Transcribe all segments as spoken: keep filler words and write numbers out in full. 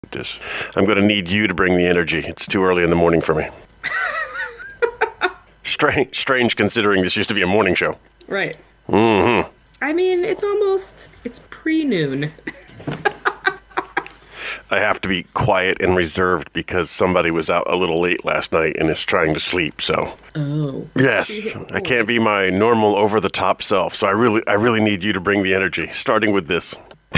this. I'm going to need you to bring the energy. It's too early in the morning for me. Strange, strange considering this used to be a morning show. Right. Mm-hmm. I mean, it's almost, it's pre-noon. I have to be quiet and reserved because somebody was out a little late last night and is trying to sleep, so. Oh. Yes, I can't be my normal over-the-top self, so I really, I really need you to bring the energy, starting with this.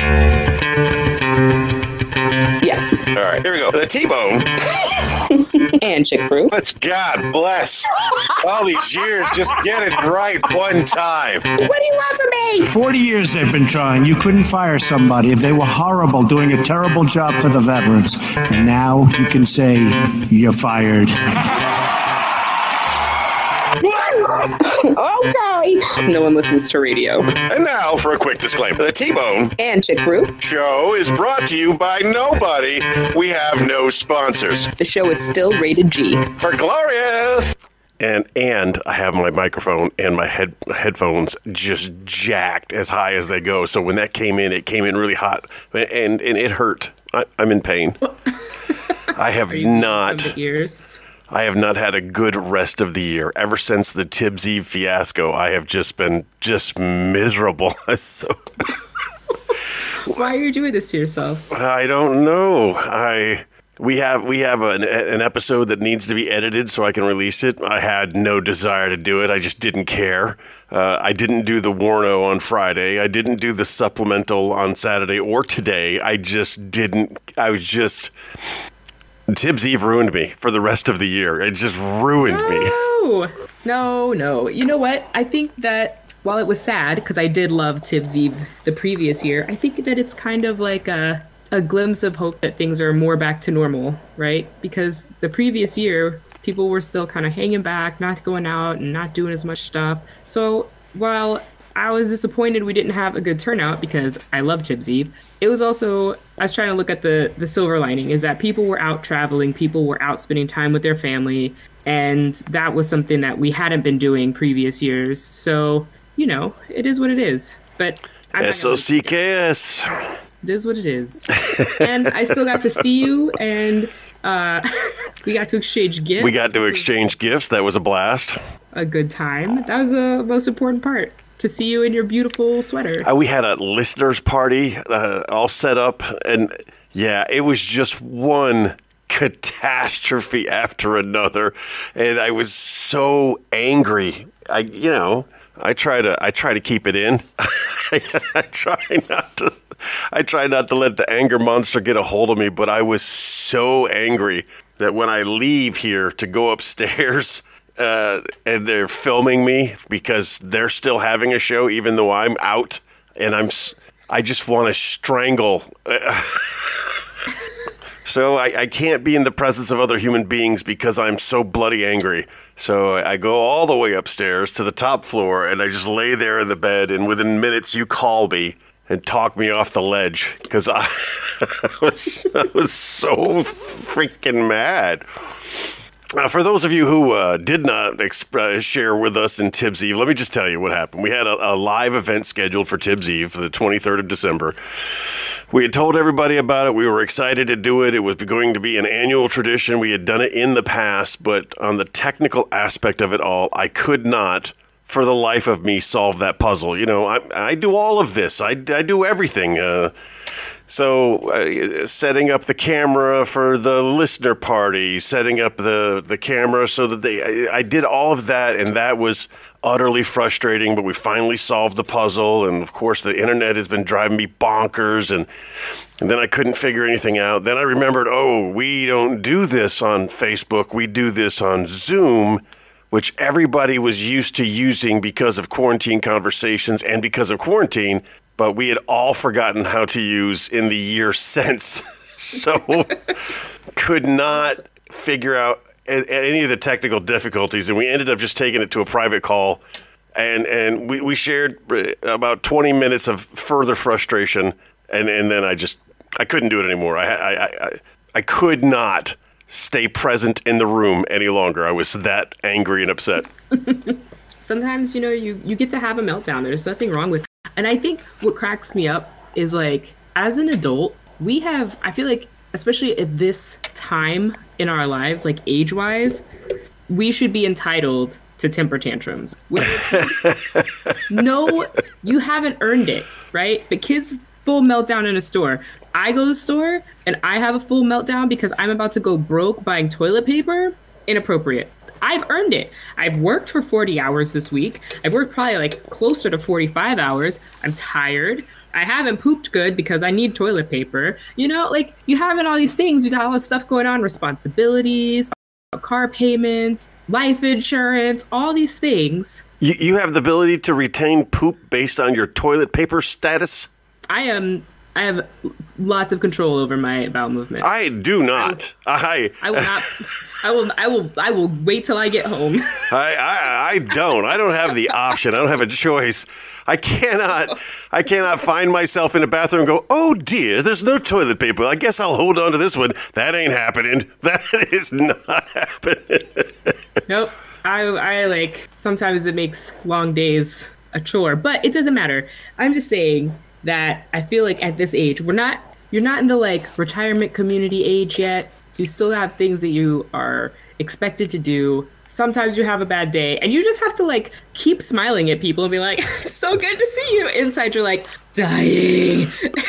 Yeah. All right, here we go. The T-bone. And chick brew. Let's God bless. All these years, just get it right one time. What do you want from me? Forty years they've been trying. You couldn't fire somebody if they were horrible, doing a terrible job for the veterans. And now you can say, you're fired. Okay. No one listens to radio. And now for a quick disclaimer. The T-Bone And chick brew. show is brought to you by nobody. We have no sponsors. The show is still rated G. For glorious. And and I have my microphone and my head headphones just jacked as high as they go. So when that came in, it came in really hot, and and it hurt. I, I'm in pain. I have not. From the ears? I have not had a good rest of the year. Ever since the Tibbs Eve fiasco, I have just been just miserable. So Why are you doing this to yourself? I don't know. I we have we have an, an episode that needs to be edited so I can release it. I had no desire to do it. I just didn't care. Uh, I didn't do the Warno on Friday. I didn't do the supplemental on Saturday or today. I just didn't. I was just. Tibbs Eve ruined me for the rest of the year. It just ruined no. me. No, no, no. You know what? I think that while it was sad, because I did love Tibbs Eve the previous year, I think that it's kind of like a, a glimpse of hope that things are more back to normal, right? Because the previous year, people were still kind of hanging back, not going out and not doing as much stuff. So while I was disappointed we didn't have a good turnout because I love Tibbs Eve, it was also, I was trying to look at the, the silver lining, is that people were out traveling, people were out spending time with their family, and that was something that we hadn't been doing previous years. So, you know, it is what it is. But S O C K S. It is what it is. And I still got to see you, and uh, we got to exchange gifts. We got to exchange gifts. That was a blast. A good time. That was the most important part. To see you in your beautiful sweater. Uh, we had a listeners party uh, all set up, and yeah, it was just one catastrophe after another, and I was so angry. I, you know, I try to, I try to keep it in. I, I try not to, I try not to let the anger monster get a hold of me. But I was so angry that when I leave here to go upstairs. Uh, and they're filming me because they're still having a show, even though I'm out, and I'm, I just want to strangle. So I, I can't be in the presence of other human beings because I'm so bloody angry. So I go all the way upstairs to the top floor, and I just lay there in the bed, and within minutes you call me and talk me off the ledge because I, I was I was so freaking mad. Uh, for those of you who uh, did not exp- uh, share with us in Tibbs Eve, let me just tell you what happened. We had a, a live event scheduled for Tibbs Eve for the twenty-third of December. We had told everybody about it. We were excited to do it. It was going to be an annual tradition. We had done it in the past, but on the technical aspect of it all, I could not, for the life of me, solve that puzzle. You know, I, I do all of this. I, I do everything. Uh, So uh, setting up the camera for the listener party, setting up the, the camera so that they, I, I did all of that, and that was utterly frustrating, but we finally solved the puzzle, and of course the internet has been driving me bonkers, and, and then I couldn't figure anything out. Then I remembered, oh, we don't do this on Facebook, we do this on Zoom, which everybody was used to using because of quarantine conversations and because of quarantine, but we had all forgotten how to use in the year since. So could not figure out any of the technical difficulties, and we ended up just taking it to a private call, and and we, we shared about twenty minutes of further frustration, and, and then I just, I couldn't do it anymore. I, I, I, I could not stay present in the room any longer. I was that angry and upset. Sometimes, you know, you, you get to have a meltdown. There's nothing wrong with it. And I think what cracks me up is, like, as an adult, we have, I feel like especially at this time in our lives, like age-wise, we should be entitled to temper tantrums. No, you haven't earned it, right? But kids full meltdown in a store. I go to the store and I have a full meltdown because I'm about to go broke buying toilet paper. Inappropriate. I've earned it. I've worked for forty hours this week. I've worked probably like closer to forty-five hours. I'm tired. I haven't pooped good because I need toilet paper. You know, like you having all these things, you got all this stuff going on, responsibilities, car payments, life insurance, all these things. You, you have the ability to retain poop based on your toilet paper status? I am. I have lots of control over my bowel movement. I do not. I. I will not. I will. I will. I will wait till I get home. I, I. I don't. I don't have the option. I don't have a choice. I cannot. I cannot find myself in a bathroom and go, oh dear, there's no toilet paper. I guess I'll hold on to this one. That ain't happening. That is not happening. Nope. I. I like. Sometimes it makes long days a chore, but it doesn't matter. I'm just saying that I feel like at this age, we're not, you're not in the like retirement community age yet. So you still have things that you are expected to do. Sometimes you have a bad day and you just have to like keep smiling at people and be like, it's so good to see you. Inside you're like dying.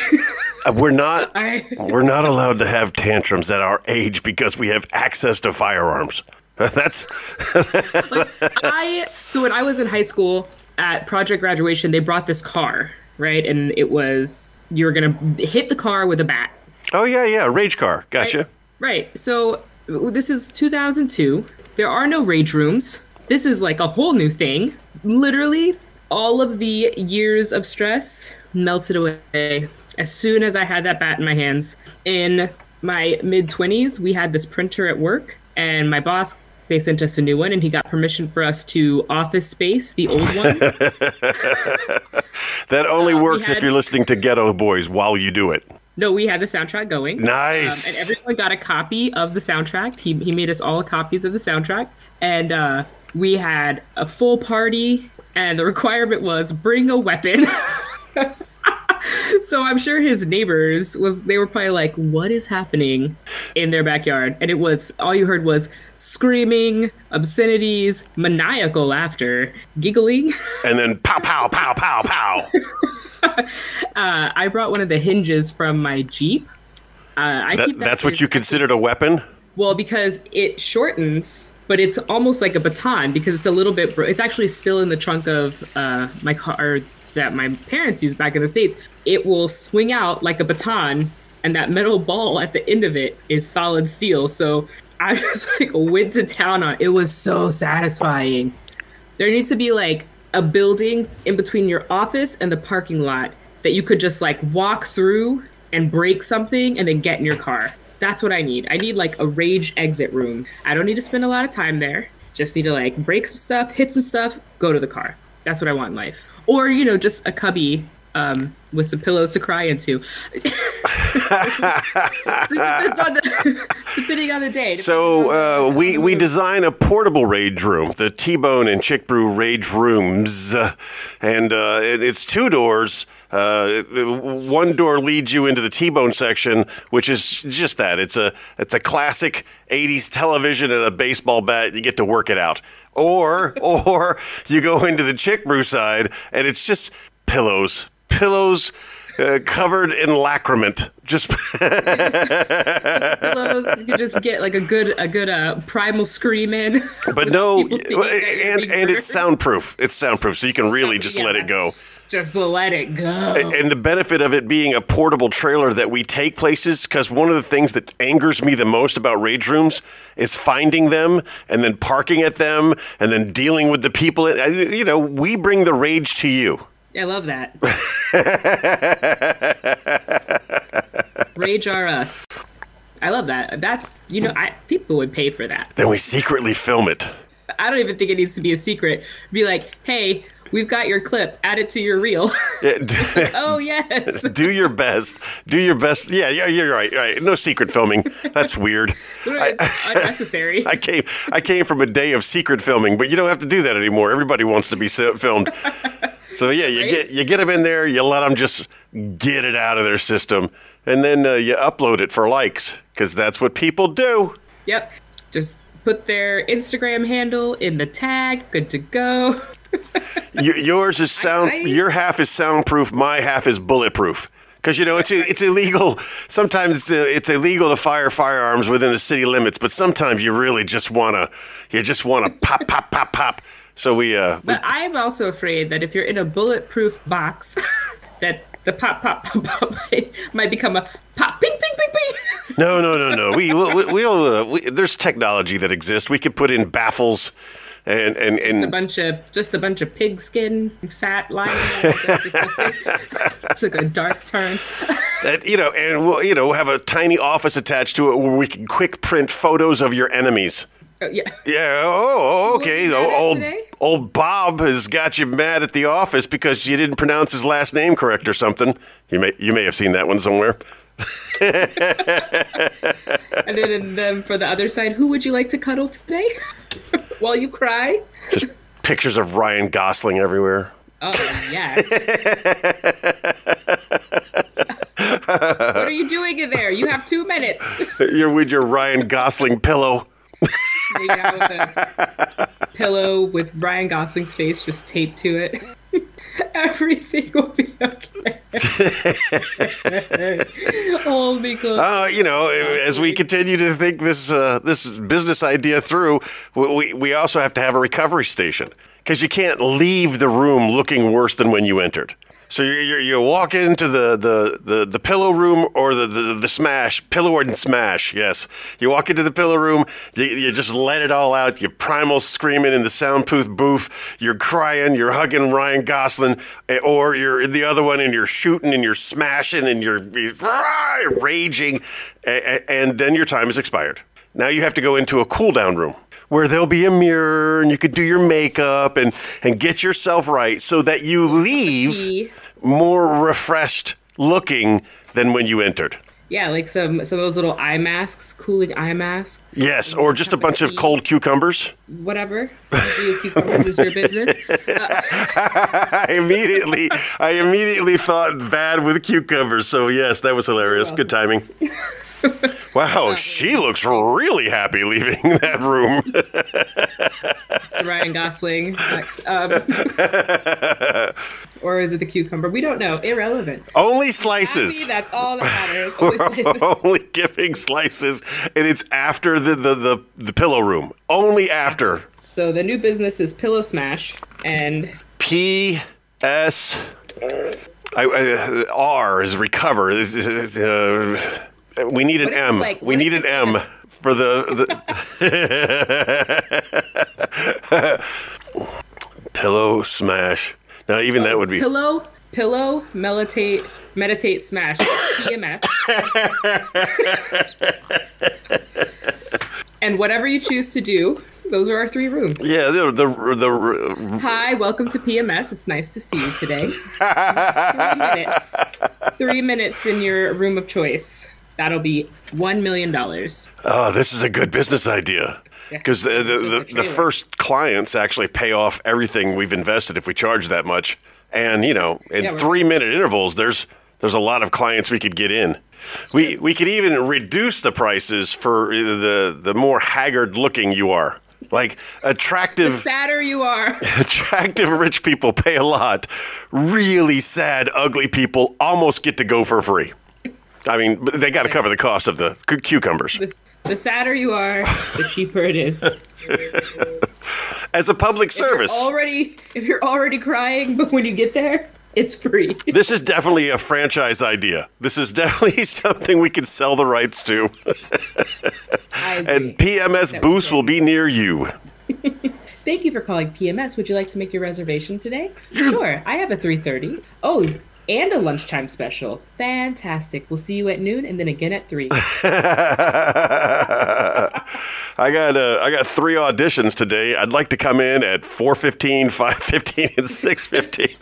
We're not, I, we're not allowed to have tantrums at our age because we have access to firearms. That's like, I, so when I was in high school at project graduation, they brought this car. Right. And it was, you were going to hit the car with a bat. Oh, yeah, yeah. Rage car. Gotcha. Right. right. So this is two thousand two. There are no rage rooms. This is like a whole new thing. Literally, all of the years of stress melted away as soon as I had that bat in my hands. In my mid twenties, we had this printer at work and my boss, they sent us a new one and he got permission for us to Office Space, the old one. That only uh, works had, if you're listening to Ghetto Boys while you do it. No, we had the soundtrack going. Nice. Um, and everyone got a copy of the soundtrack. He he made us all copies of the soundtrack. And uh, we had a full party. And the requirement was bring a weapon. So I'm sure his neighbors was they were probably like, what is happening in their backyard? And it was all you heard was screaming, obscenities, maniacal laughter, giggling. And then pow, pow, pow, pow, pow. uh, I brought one of the hinges from my Jeep. Uh, I that, keep that that's what you considered a weapon? Well, because it shortens, but it's almost like a baton because it's a little bit, it's actually still in the trunk of uh, my car that my parents used back in the States. It will swing out like a baton, and that metal ball at the end of it is solid steel. So I just like went to town on it. It was so satisfying. There needs to be like a building in between your office and the parking lot that you could just like walk through and break something and then get in your car. That's what I need. I need like a rage exit room. I don't need to spend a lot of time there. Just need to like break some stuff, hit some stuff, go to the car. That's what I want in life. Or, you know, just a cubby um, with some pillows to cry into. Depends on the, depending on the day. So uh, we, we design a portable rage room, the T-Bone and Chick Brew Rage Rooms. Uh, and uh, it, it's two doors. Uh, one door leads you into the T-Bone section, which is just that. It's a it's a classic eighties television and a baseball bat. You get to work it out. Or or you go into the Chick Brew side, and it's just pillows. Pillows uh, covered in lacrament. Just, just pillows. You can just get like a good a good uh, primal scream in. But no, and and it's soundproof. It's soundproof, so you can really just yeah, let it go. Just let it go. And the benefit of it being a portable trailer that we take places, because one of the things that angers me the most about rage rooms is finding them and then parking at them and then dealing with the people. You know, we bring the rage to you. I love that. Rage are us. I love that. That's, you know, I people would pay for that. Then we secretly film it. I don't even think it needs to be a secret. Be like, hey, we've got your clip. Add it to your reel. Like, oh, yes. Do your best. Do your best. Yeah, yeah, you're right. Right. No secret filming. That's weird. It's unnecessary. I came I came from a day of secret filming, but you don't have to do that anymore. Everybody wants to be filmed. So, yeah, you right? get you get them in there. You let them just get it out of their system. and then uh, you upload it for likes, because that's what people do. Yep. Just put their Instagram handle in the tag. Good to go. Y- yours is sound. I, I, your half is soundproof. My half is bulletproof. Because, you know, it's it's illegal. Sometimes it's it's illegal to fire firearms within the city limits, but sometimes you really just want to, you just want to pop, pop, pop, pop. So we... Uh, but we, I'm also afraid that if you're in a bulletproof box, that the pop, pop, pop, pop might, might become a pop, ping, ping, ping, ping. No, no, no, no. We, we, we'll, uh, we, there's technology that exists. We could put in baffles and... and, and just a bunch of, just a bunch of pigskin and fat lining. Took a dark turn. That, you know, and we'll, you know, we'll have a tiny office attached to it where we can quick print photos of your enemies. Oh, yeah. Yeah. Oh, okay. What, Old old Bob has got you mad at the office because you didn't pronounce his last name correct or something. You may you may have seen that one somewhere. And then, and then for the other side, who would you like to cuddle today while you cry? Just pictures of Ryan Gosling everywhere. Oh, yes. What are you doing in there? You have two minutes. You're with your Ryan Gosling pillow. Yeah, with a pillow with Ryan Gosling's face just taped to it. Everything will be okay. Hold me close. Uh, you know, as we continue to think this uh, this business idea through, we we also have to have a recovery station, because you can't leave the room looking worse than when you entered. So you you, you walk into the, the, the, the pillow room or the, the, the smash, pillow and smash, yes. You walk into the pillow room, you, you just let it all out. You're primal screaming in the soundproof booth. You're crying, you're hugging Ryan Gosling, or you're in the other one and you're shooting and you're smashing and you're, you're raging, and then your time is expired. Now you have to go into a cool down room, where there'll be a mirror and you could do your makeup and, and get yourself right so that you leave more refreshed looking than when you entered. Yeah, like some, some of those little eye masks, cooling eye masks. Yes, or just a bunch of cold cucumbers. Whatever. Cucumbers is your business. Uh, I immediately, I immediately thought bad with cucumbers. So yes, that was hilarious. Good timing. Wow, she looks really happy leaving that room. It's the Ryan Gosling. Um, or is it the cucumber? We don't know. Irrelevant. Only slices. Happy, that's all that matters. Only slices. Only giving slices, and it's after the, the, the, the pillow room. Only after. So the new business is Pillow Smash, and... P S I, I, R is recover. Is, is, uh, We need an M. Like, we need an M for the, the pillow smash. Now, even that would be pillow, pillow, meditate, meditate, smash, P M S. And whatever you choose to do, those are our three rooms. Yeah, the the the. Hi, welcome to P M S. It's nice to see you today. Three minutes. Three minutes in your room of choice. That'll be one million dollars. Oh, this is a good business idea. Because yeah, the, the, the, the first clients actually pay off everything we've invested if we charge that much. And, you know, in yeah, three-minute intervals, there's there's a lot of clients we could get in. We we could even reduce the prices for the, the more haggard-looking you are. Like, attractive... The sadder you are. Attractive rich people pay a lot. Really sad, ugly people almost get to go for free. I mean, they got to cover the cost of the cu- cucumbers. The, the sadder you are, the cheaper it is. As a public service. If you're already, if you're already crying, but when you get there, it's free. This is definitely a franchise idea. This is definitely something we can sell the rights to. And P M S booths will be near you. Thank you for calling P M S. Would you like to make your reservation today? Sure. I have a three thirty. Oh, and a lunchtime special. Fantastic. We'll see you at noon and then again at three. I got uh, I got three auditions today. I'd like to come in at four fifteen, five fifteen, and six fifteen.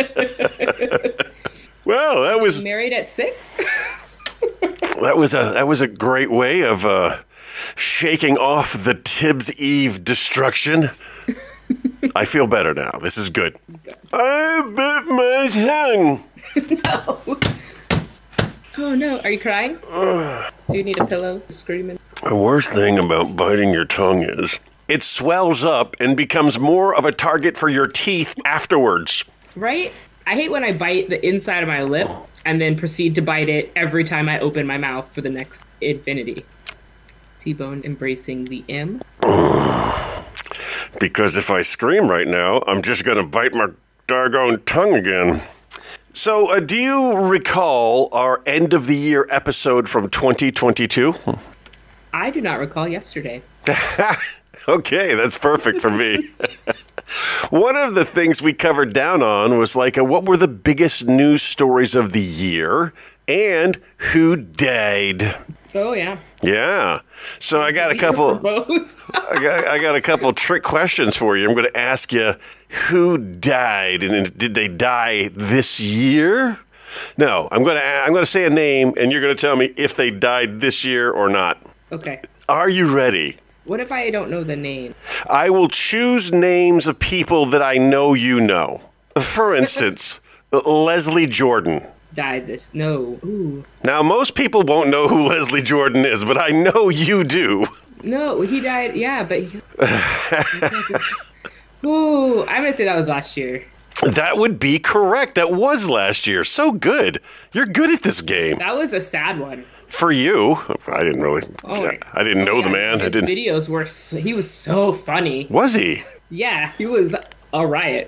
Well, that was married at six. That was a that was a great way of uh, shaking off the Tibbs Eve destruction. I feel better now. This is good. I bit my tongue. No. Oh no, are you crying? Do you need a pillow? Screaming? The worst thing about biting your tongue is it swells up and becomes more of a target for your teeth afterwards. Right? I hate when I bite the inside of my lip and then proceed to bite it every time I open my mouth for the next infinity. T-Bone embracing the M. Because if I scream right now, I'm just going to bite my doggone tongue again. So, uh, do you recall our end of the year episode from twenty twenty-two? I do not recall yesterday. Okay, that's perfect for me. One of the things we covered down on was like, a, what were the biggest news stories of the year and who died? Oh, yeah. Yeah. So I got a couple. I got I got a couple trick questions for you. I'm going to ask you who died, and did they die this year? No, I'm going to I'm going to say a name, and you're going to tell me if they died this year or not. Okay. Are you ready? What if I don't know the name? I will choose names of people that I know you know. For instance, Leslie Jordan. Died this. No. Ooh. Now, most people won't know who Leslie Jordan is, but I know you do. No, he died. Yeah, but. He, Ooh, I'm going to say that was last year. That would be correct. That was last year. So good. You're good at this game. That was a sad one. For you. I didn't really. Oh, I didn't oh, know yeah. the man. His I didn't. videos were. So, he was so funny. Was he? Yeah, he was a riot.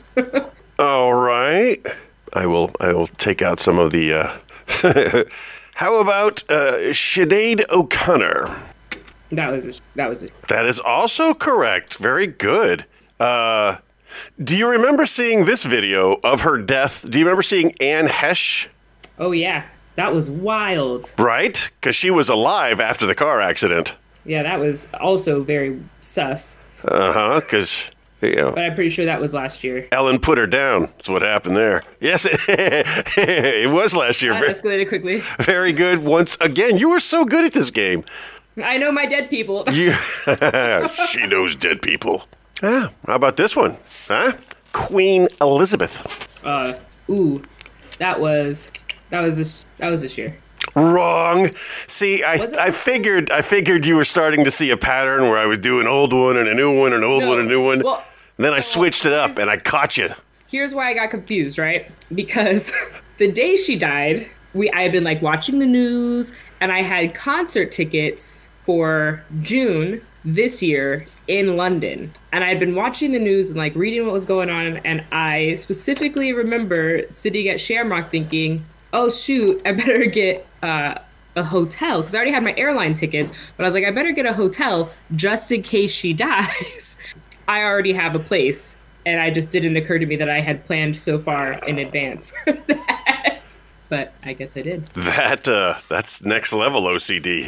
All right. I will. I will take out some of the. Uh... How about uh, Sinead O'Connor? That was. A, that was. A... That is also correct. Very good. Uh, do you remember seeing this video of her death? Do you remember seeing Anne Hesh? Oh yeah, that was wild. Right, because she was alive after the car accident. Yeah, that was also very sus. Uh huh. Because. You know, but I'm pretty sure that was last year. Ellen put her down. That's what happened there. Yes, it, it was last year. That escalated quickly. Very good. Once again, you were so good at this game. I know my dead people. You, she knows dead people. Ah, how about this one? Huh? Queen Elizabeth. Uh, ooh, that was that was this that was this year. Wrong. See, I I figured I figured you were starting to see a pattern where I would do an old one and a new one, an old no. one, and a new one. Well, and then I switched it up and I caught you. Here's why I got confused, right? Because the day she died, we I had been like watching the news, and I had concert tickets for June this year in London. And I had been watching the news and like reading what was going on, and I specifically remember sitting at Shamrock thinking, oh shoot, I better get uh, a hotel, because I already had my airline tickets, but I was like, I better get a hotel just in case she dies. I already have a place, and I just didn't occur to me that I had planned so far in advance for that. But I guess I did. That uh, that's next level O C D.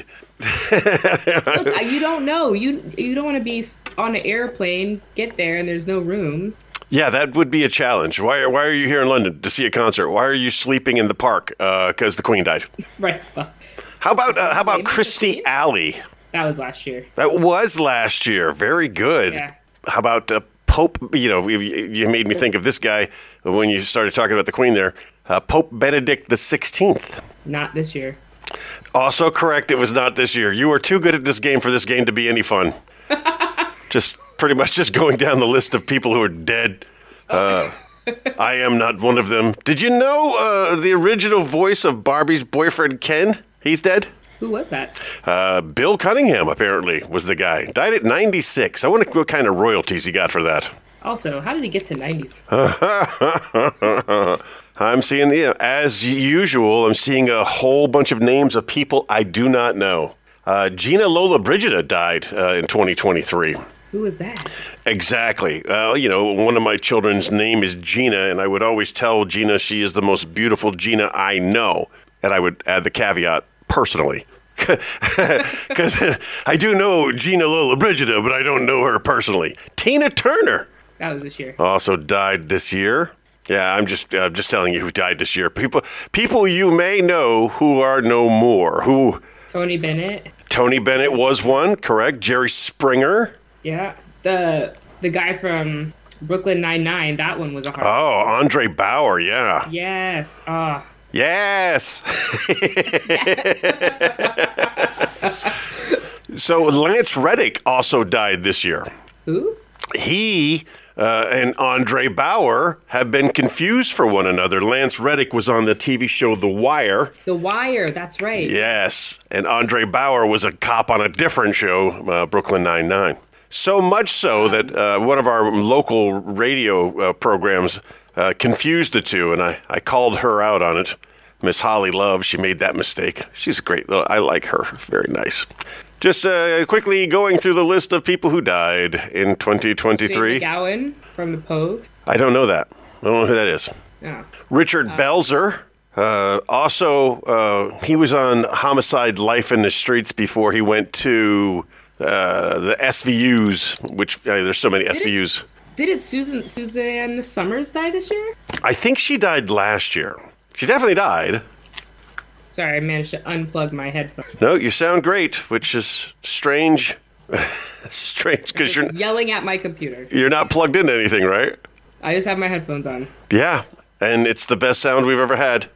Look, you don't know. You you don't want to be on an airplane, get there, and there's no rooms. Yeah, that would be a challenge. Why are why are you here in London to see a concert? Why are you sleeping in the park? Because uh, the Queen died. Right. Well, how about uh, how about Christy Alley? That was last year. That was last year. Very good. Yeah. How about uh, Pope? You know, you, you made me think of this guy when you started talking about the Queen there. Uh, Pope Benedict the sixteenth. Not this year. Also correct. It was not this year. You are too good at this game for this game to be any fun. Just pretty much just going down the list of people who are dead. Uh, I am not one of them. Did you know uh, the original voice of Barbie's boyfriend, Ken? He's dead. Who was that? Uh, Bill Cunningham, apparently, was the guy. Died at ninety-six. I wonder what kind of royalties he got for that. Also, how did he get to nineties? I'm seeing, you know, as usual, I'm seeing a whole bunch of names of people I do not know. Uh, Gina Lola Brigida died uh, in twenty twenty-three. Who was that? Exactly. Uh, you know, one of my children's name is Gina, and I would always tell Gina she is the most beautiful Gina I know. And I would add the caveat, personally. Because I do know Gina Lola Brigida, but I don't know her personally. Tina Turner. That was this year. Also died this year. Yeah, I'm just uh, just telling you who died this year. People people you may know who are no more. Who? Tony Bennett. Tony Bennett was one, correct. Jerry Springer. Yeah. The the guy from Brooklyn Nine-Nine, that one was a hard Oh, Andre Bauer, yeah. Yes. Ah. Yes. So Lance Reddick also died this year. Who? He uh, and Andre Bauer have been confused for one another. Lance Reddick was on the T V show The Wire. The Wire, that's right. Yes, and Andre Bauer was a cop on a different show, uh, Brooklyn Nine-Nine. So much so that uh, one of our local radio uh, programs uh, confused the two, and I, I called her out on it. Miss Holly Love, she made that mistake. She's great. I like her. Very nice. Just uh, quickly going through the list of people who died in twenty twenty-three. Jane McGowan from the Pogues. I don't know that. I don't know who that is. Oh. Richard uh, Belzer. Uh, also, uh, he was on Homicide: Life in the Streets before he went to uh, the S V Us, which uh, there's so many did S V Us. It, did it Susan Suzanne Summers die this year? I think she died last year. She definitely died. Sorry, I managed to unplug my headphones. No, you sound great, which is strange. Strange because you're yelling at my computer. You're not plugged into anything, right? I just have my headphones on. Yeah, and it's the best sound we've ever had.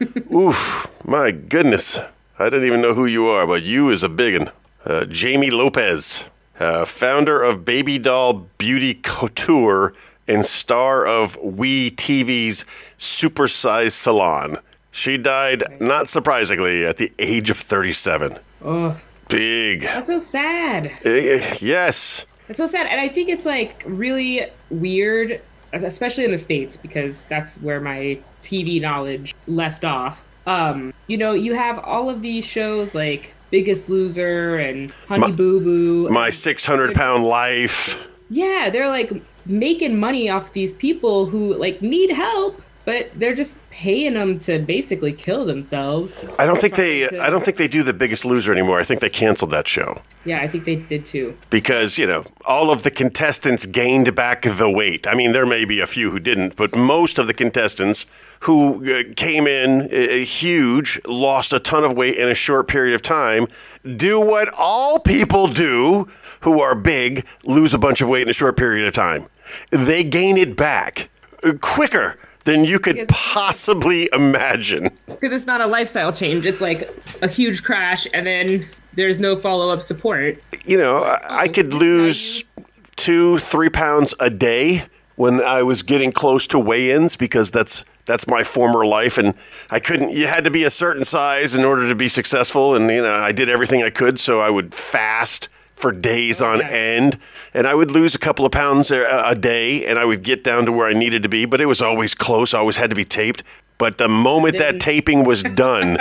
Oof, my goodness. I didn't even know who you are, but you is a biggin. Uh, Jamie Lopez, uh, founder of Baby Doll Beauty Couture and star of We T V's Supersize Salon. She died, not surprisingly, at the age of thirty-seven. Oh. Big. That's so sad. Uh, yes. It's so sad. And I think it's like really weird, especially in the States, because that's where my T V knowledge left off. Um, you know, you have all of these shows like Biggest Loser and Honey my, Boo Boo. My six hundred pound life. Yeah, they're like making money off these people who like need help, but they're just paying them to basically kill themselves. I don't think they. To... I don't think they do The Biggest Loser anymore. I think they canceled that show. Yeah, I think they did too. Because you know, all of the contestants gained back the weight. I mean, there may be a few who didn't, but most of the contestants who uh, came in uh, huge, lost a ton of weight in a short period of time, do what all people do who are big, lose a bunch of weight in a short period of time. They gain it back uh, quicker than you could possibly imagine. Because it's not a lifestyle change. It's like a huge crash, and then there's no follow-up support. You know, I, I could lose two, three pounds a day when I was getting close to weigh-ins, because that's that's my former life, and I couldn't. You had to be a certain size in order to be successful, and you know, I did everything I could, so I would fast for days on end, and I would lose a couple of pounds a, a day, and I would get down to where I needed to be, but it was always close. I always had to be taped. But the moment that taping was done,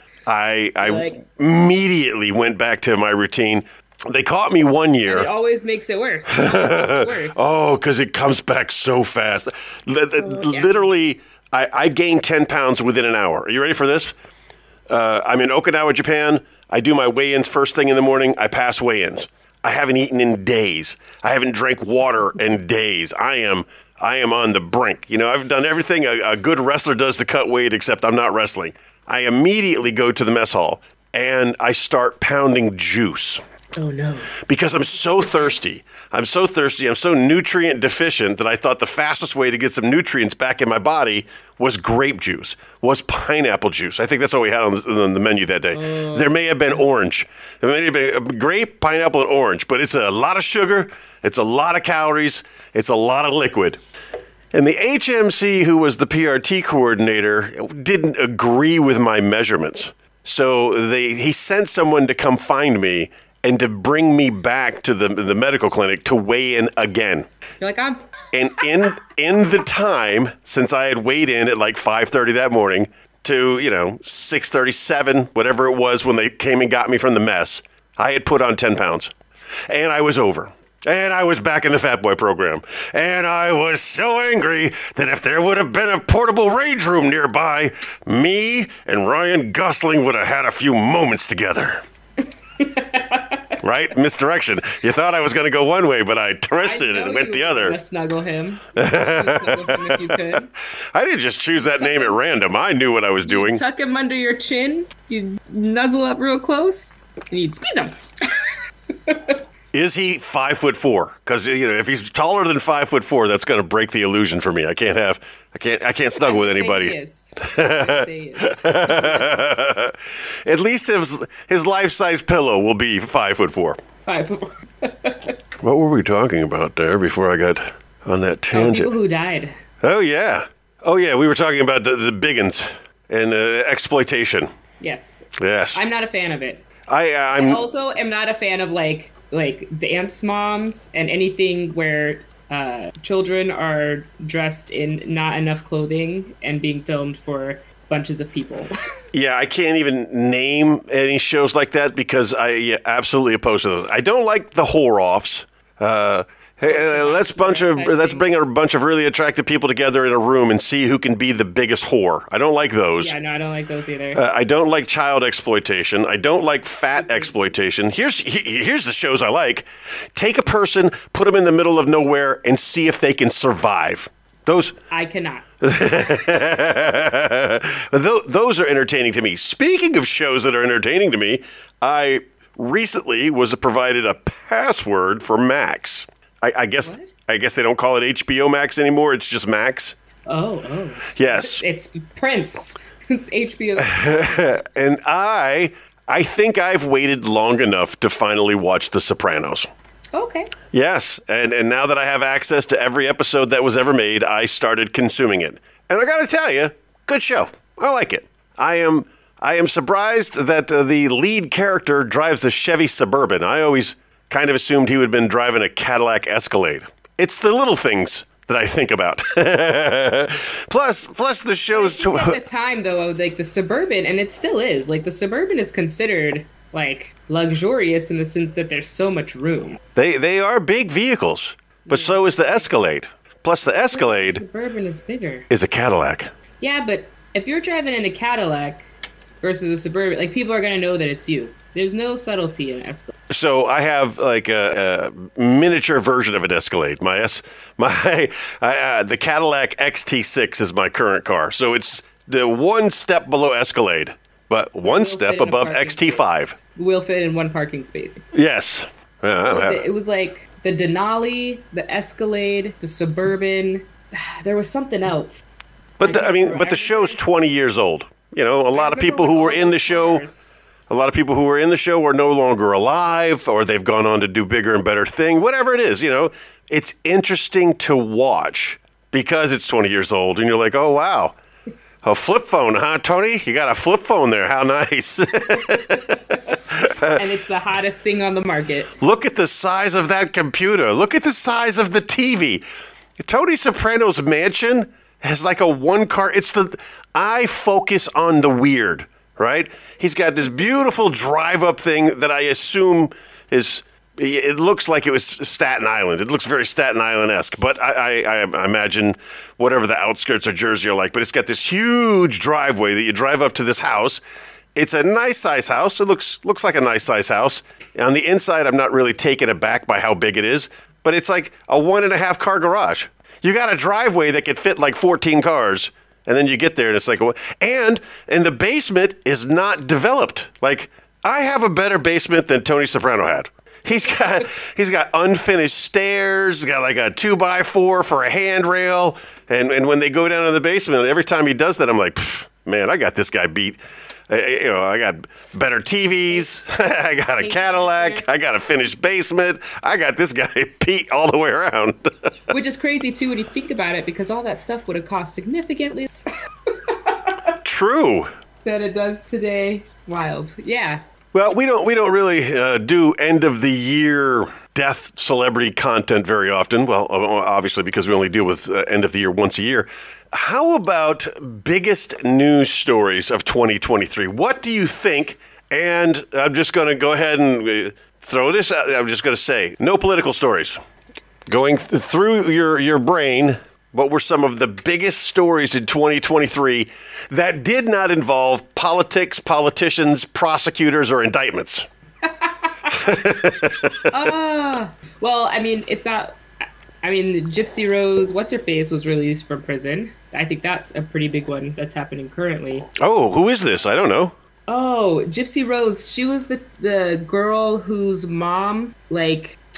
I, I like, immediately went back to my routine. They caught me one year. It always makes it worse. It makes it worse. Oh, because it comes back so fast. L- oh, yeah. Literally, I, I gained ten pounds within an hour. Are you ready for this? Uh, I'm in Okinawa, Japan. I do my weigh-ins first thing in the morning. I pass weigh-ins. I haven't eaten in days. I haven't drank water in days. I am I am on the brink. You know, I've done everything a, a good wrestler does to cut weight, except I'm not wrestling. I immediately go to the mess hall, and I start pounding juice. Oh, no. Because I'm so thirsty. I'm so thirsty. I'm so nutrient deficient that I thought the fastest way to get some nutrients back in my body was grape juice, was pineapple juice. I think that's all we had on the, on the menu that day. Uh, there may have been orange. There may have been grape, pineapple, and orange, but it's a lot of sugar. It's a lot of calories. It's a lot of liquid. And the H M C, who was the P R T coordinator, didn't agree with my measurements. So they he sent someone to come find me and to bring me back to the the medical clinic to weigh in again. You're like, I'm... And in in the time since I had weighed in at like five thirty that morning to, you know, six thirty-seven, whatever it was when they came and got me from the mess, I had put on ten pounds. And I was over. And I was back in the Fat Boy program. And I was so angry that if there would have been a portable rage room nearby, me and Ryan Gosling would have had a few moments together. Right? Misdirection. You thought I was going to go one way, but I twisted and went the other. I snuggle him. snuggle him if you could. I didn't just choose that name at random. I knew what I was doing. You tuck him under your chin. You nuzzle up real close. And you'd squeeze him. Is he five foot four? Because you know, if he's taller than five foot four, that's going to break the illusion for me. I can't have, I can't, I can't snuggle with anybody. He is. I say he is. At least his his life size pillow will be five foot four. Five foot four. What were we talking about there before I got on that tangent? Oh, people who died. Oh yeah, oh yeah. We were talking about the, the biggins and uh, exploitation. Yes. Yes. I'm not a fan of it. I uh, I'm I also am not a fan of like like dance moms and anything where uh, children are dressed in not enough clothing and being filmed for bunches of people. Yeah, I can't even name any shows like that because I yeah, absolutely oppose to those. I don't like the whore-offs. Uh, hey, uh, let's bunch of let's bring a bunch of really attractive people together in a room and see who can be the biggest whore. I don't like those. Yeah, no, I don't like those either. Uh, I don't like child exploitation. I don't like fat exploitation. Here's he, here's the shows I like. Take a person, put them in the middle of nowhere, and see if they can survive. Those I cannot. Those are entertaining to me. Speaking of shows that are entertaining to me, I recently was provided a password for Max. I, I guess What? I guess they don't call it H B O Max anymore. It's just Max. Oh, oh. It's, Yes. It's Prince. It's H B O. And I I think I've waited long enough to finally watch The Sopranos. Okay. Yes, and, and now that I have access to every episode that was ever made, I started consuming it. And I got to tell you, good show. I like it. I am I am surprised that uh, the lead character drives a Chevy Suburban. I always kind of assumed he would have been driving a Cadillac Escalade. It's the little things that I think about. plus, plus the show's... I think at the time, though, like the Suburban, and it still is, like the Suburban is considered like luxurious in the sense that there's so much room. They they are big vehicles, but yeah. So is the Escalade. Plus the Escalade... The Suburban is bigger. ...is a Cadillac. Yeah, but if you're driving in a Cadillac versus a Suburban, like people are going to know that it's you. There's no subtlety in an Escalade. So I have like a, a miniature version of an Escalade. My S, my I, uh, the Cadillac X T six is my current car. So it's the one step below Escalade, but one will step above X T five. Space. Will fit in one parking space. Yes. Uh, was it? it was like the Denali, the Escalade, the Suburban. There was something else. But I, the, I mean, remember. But the show's twenty years old. You know, a lot of people who were in the show. Cars. A lot of people who were in the show are no longer alive, or they've gone on to do bigger and better things. Whatever it is, you know, it's interesting to watch because it's twenty years old, and you're like, oh, wow. A flip phone, huh, Tony? You got a flip phone there. How nice. And it's the hottest thing on the market. Look at the size of that computer. Look at the size of the T V. Tony Soprano's mansion has like a one-car. It's the, I focus on the weird. Right? He's got this beautiful drive-up thing that I assume is, it looks like it was Staten Island. It looks very Staten Island-esque, but I, I, I imagine whatever the outskirts of Jersey are like. But it's got this huge driveway that you drive up to this house. It's a nice-size house. It looks looks like a nice-size house. On the inside, I'm not really taken aback by how big it is, but it's like a one-and-a-half-car garage. You got a driveway that could fit like fourteen cars. And then you get there and it's like, and and the basement is not developed. Like, I have a better basement than Tony Soprano had. He's got he's got unfinished stairs. He's got like a two by four for a handrail. And and when they go down in the basement, every time he does that, I'm like, man, I got this guy beat. I, you know, I got better T Vs. I got a Cadillac. I got a finished basement. I got this guy beat all the way around. Which is crazy too when you think about it, because all that stuff would have cost significantly less. True. Than it does today. Wild. Yeah. Well, we don't we don't really uh, do end of the year death celebrity content very often. Well, obviously because we only deal with uh, end of the year once a year. How about biggest news stories of twenty twenty-three? What do you think? And I'm just going to go ahead and throw this out. I'm just going to say, no political stories. Going th- through your, your brain, what were some of the biggest stories in twenty twenty-three that did not involve politics, politicians, prosecutors, or indictments? uh, well, I mean, it's not... I mean, Gypsy Rose, what's-her-face, was released from prison. I think that's a pretty big one that's happening currently. Oh, who is this? I don't know. Oh, Gypsy Rose. She was the, the girl whose mom, like,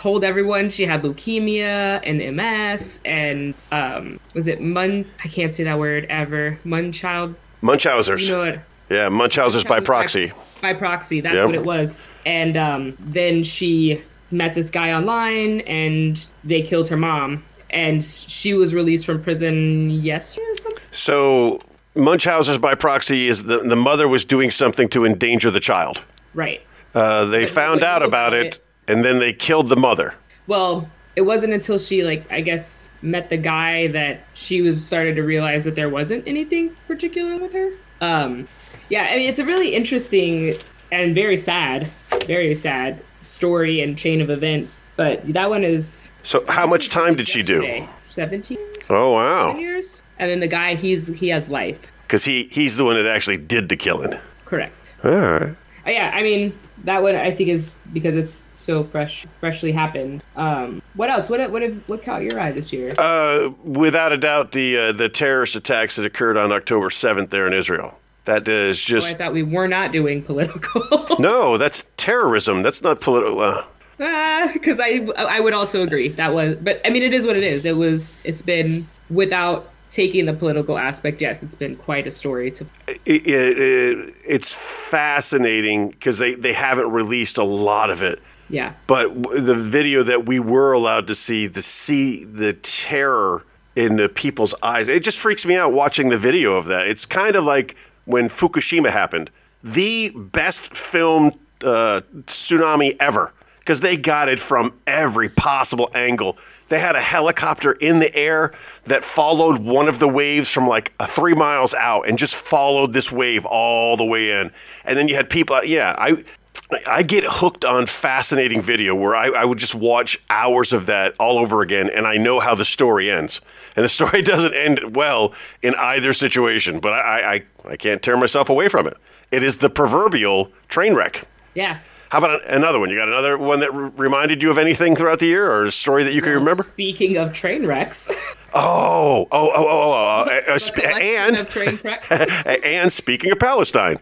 told everyone she had leukemia and M S and um, was it Mun? I can't say that word ever. Munchchild. Munchhausers. You know what? Yeah, Munchhausers by proxy. By, by proxy, that's Yep. what it was. And um, then she met this guy online, and they killed her mom. And she was released from prison yesterday or something. So Munchhausers by proxy is the the mother was doing something to endanger the child. Right. Uh, they But found nobody out knew about about it, it. and then they killed the mother. Well, it wasn't until she, like, I guess, met the guy that she was started to realize that there wasn't anything particular with her. Um, yeah, I mean, it's a really interesting and very sad, very sad story and chain of events. But that one is... So how much time did she do? yesterday. seventeen Oh, wow. years. And then the guy, he's he has life. Because he, he's the one that actually did the killing. Correct. All right. Uh, yeah, I mean, that one I think is because it's so fresh, freshly happened. Um, what else? What what what caught your eye this year? Uh, without a doubt, the uh, the terrorist attacks that occurred on October seventh there in Israel. That is Oh, just... I thought we were not doing political. No, that's terrorism. That's not political. Uh, Because I I would also agree that was, but I mean it is what it is. It was it's been without taking the political aspect. Yes, it's been quite a story to. it, it, it, it's fascinating because they, they haven't released a lot of it. Yeah. But w- the video that we were allowed to see, to see the terror in the people's eyes, it just freaks me out watching the video of that. It's kind of like when Fukushima happened, the best filmed uh, tsunami ever, because they got it from every possible angle. They had a helicopter in the air that followed one of the waves from like a three miles out and just followed this wave all the way in. And then you had people, yeah, I I get hooked on fascinating video where I, I would just watch hours of that all over again, and I know how the story ends. And the story doesn't end well in either situation, but I, I, I can't tear myself away from it. It is the proverbial train wreck. Yeah. How about another one? You got another one that r- reminded you of anything throughout the year, or a story that you can remember? Speaking of train wrecks. Oh, oh, oh, oh, oh, oh. Uh, uh, sp- collection and of train wrecks. and speaking of Palestine,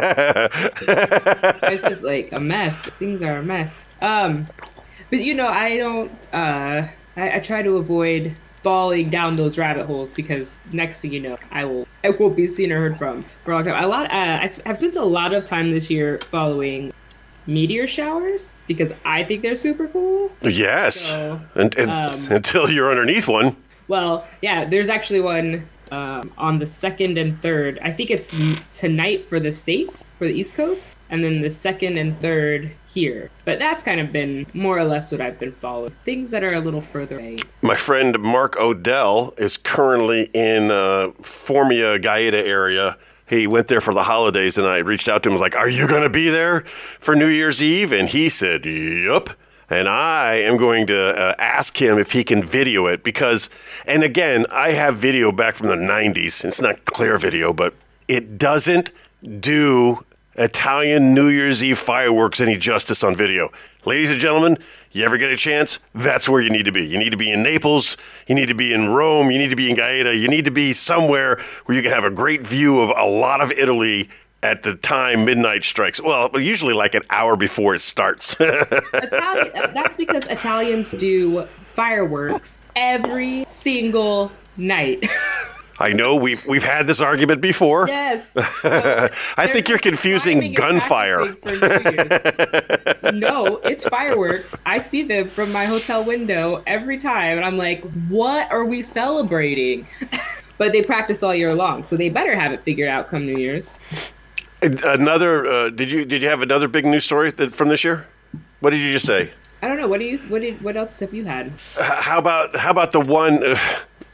It's just like a mess. Things are a mess. Um, but you know, I don't. Uh, I, I try to avoid falling down those rabbit holes because next thing you know, I will. I won't be seen or heard from for a long time. A lot. Uh, I, I've spent a lot of time this year following meteor showers because I think they're super cool. yes, So, and, and, um, until you're underneath one. Well, yeah, there's actually one um, on the second and third. I think it's m- tonight for the States, for the East Coast, and then the second and third here. But that's kind of been more or less what I've been following. Things that are a little further away. My friend Mark Odell is currently in uh, Formia, Gaeta area. He went there for the holidays, and I reached out to him. I was like, are you going to be there for New Year's Eve? And he said, yup. And I am going to uh, ask him if he can video it because, and again, I have video back from the nineties. It's not clear video, but it doesn't do Italian New Year's Eve fireworks any justice on video. Ladies and gentlemen, you ever get a chance, that's where you need to be. You need to be in Naples, you need to be in Rome, you need to be in Gaeta, you need to be somewhere where you can have a great view of a lot of Italy at the time midnight strikes. Well, usually like an hour before it starts. Italian, that's because Italians do fireworks every single night. I know we've we've had this argument before. Yes. So I think you're confusing timing and gunfire. practicing for New Year's. No, it's fireworks. I see them from my hotel window every time, and I'm like, what are we celebrating? But they practice all year long, so they better have it figured out come New Year's. Another, uh, did you did you have another big news story that, from this year? What did you just say? I don't know. What do you? What did? What else have you had? H- How about how about the one? Uh,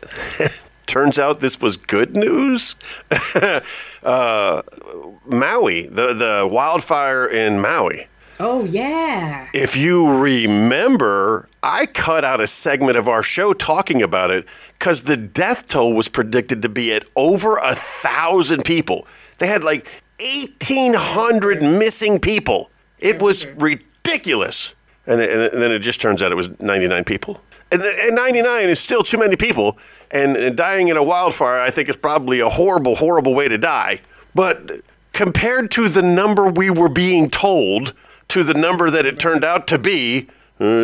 turns out this was good news. uh, Maui, the the wildfire in Maui. Oh yeah. If you remember, I cut out a segment of our show talking about it because the death toll was predicted to be at over a thousand people. They had like eighteen hundred missing people. It was ridiculous. And, and, and then it just turns out it was ninety-nine people. And, and ninety-nine is still too many people. And, and dying in a wildfire, I think, is probably a horrible, horrible way to die. But compared to the number we were being told, to the number that it turned out to be, uh,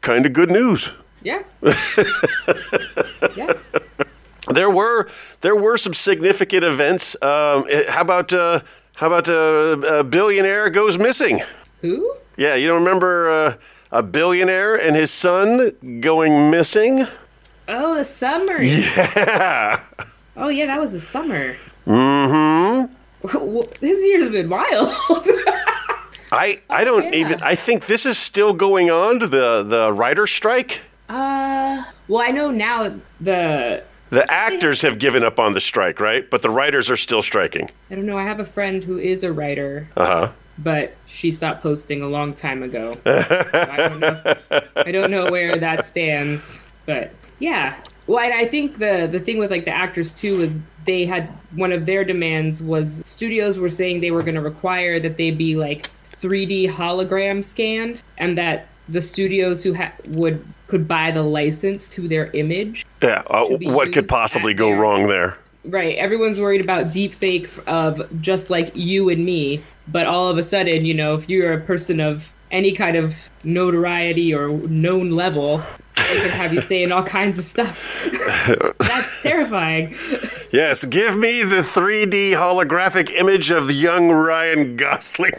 kind of good news. Yeah. Yeah. There were there were some significant events. Um, how about uh, how about uh, a billionaire goes missing? Who? Yeah, you don't remember uh, a billionaire and his son going missing? Oh, the summer. Yeah. Oh, yeah, that was the summer. Mm-hmm. This year's been wild. I I don't yeah. even. I think this is still going on. The the writer strike. Uh, well, I know now the The actors have given up on the strike, right? But the writers are still striking. I don't know. I have a friend who is a writer. Uh huh. But she stopped posting a long time ago. So I don't know. I don't know where that stands. But yeah. Well, and I think the the thing with like the actors too is they had one of their demands was studios were saying they were going to require that they be like three D hologram scanned, and that the studios who ha- would could buy the license to their image. Yeah. Uh, what could possibly go their, wrong there? Right. Everyone's worried about deep fake of just like you and me. But all of a sudden, you know, if you're a person of any kind of notoriety or known level, they can have you saying all kinds of stuff. That's terrifying. Yes, give me the three D holographic image of young Ryan Gosling.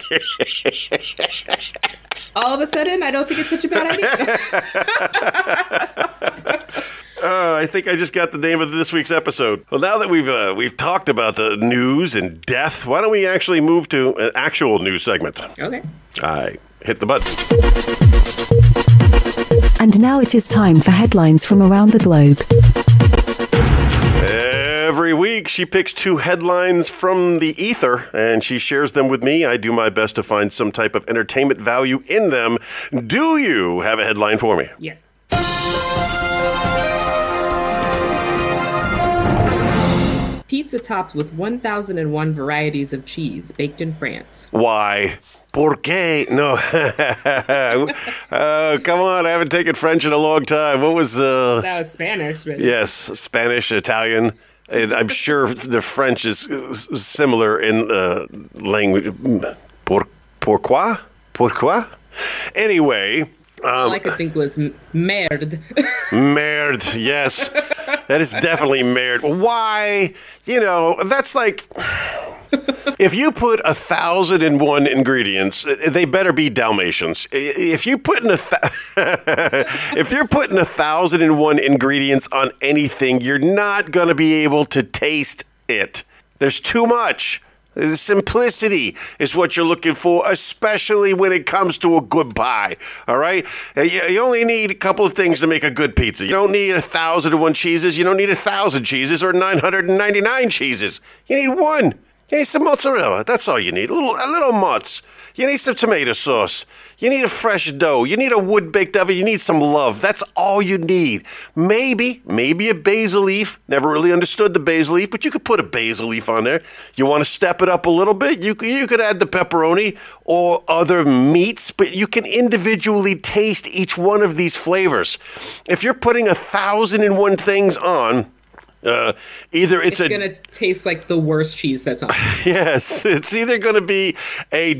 All of a sudden, I don't think it's such a bad idea. Uh, I think I just got the name of this week's episode. Well, now that we've uh, we've talked about the news and death, why don't we actually move to an actual news segment? Okay. I hit the button. And now it is time for headlines from around the globe. Every week, she picks two headlines from the ether, and she shares them with me. I do my best to find some type of entertainment value in them. Do you have a headline for me? Yes. Pizza topped with one thousand one varieties of cheese baked in France. Why? ¿Por qué? No. uh, come on, I haven't taken French in a long time. What was... Uh... That was Spanish. But... Yes, Spanish, Italian. And I'm sure the French is similar in uh, language. Por, pourquoi? Pourquoi? Anyway... Um, All I could think was merde. Merde, yes. That is definitely merde. Why? You know, that's like... If you put a thousand and one ingredients, they better be Dalmatians. If you put in a th- if you're putting a thousand and one ingredients on anything, you're not going to be able to taste it. There's too much. Simplicity is what you're looking for, especially when it comes to a good pie. All right? You only need a couple of things to make a good pizza. You don't need a thousand and one cheeses. You don't need a thousand cheeses or nine hundred ninety-nine cheeses. You need one. You need some mozzarella. That's all you need. A little, a little mozz. You need some tomato sauce. You need a fresh dough. You need a wood-baked oven. You need some love. That's all you need. Maybe, maybe a basil leaf. Never really understood the basil leaf, but you could put a basil leaf on there. You want to step it up a little bit? You, you could add the pepperoni or other meats, but you can individually taste each one of these flavors. If you're putting a thousand and one things on, Uh, either it's, it's a gonna taste like the worst cheese that's on. Yes, it's either going to be a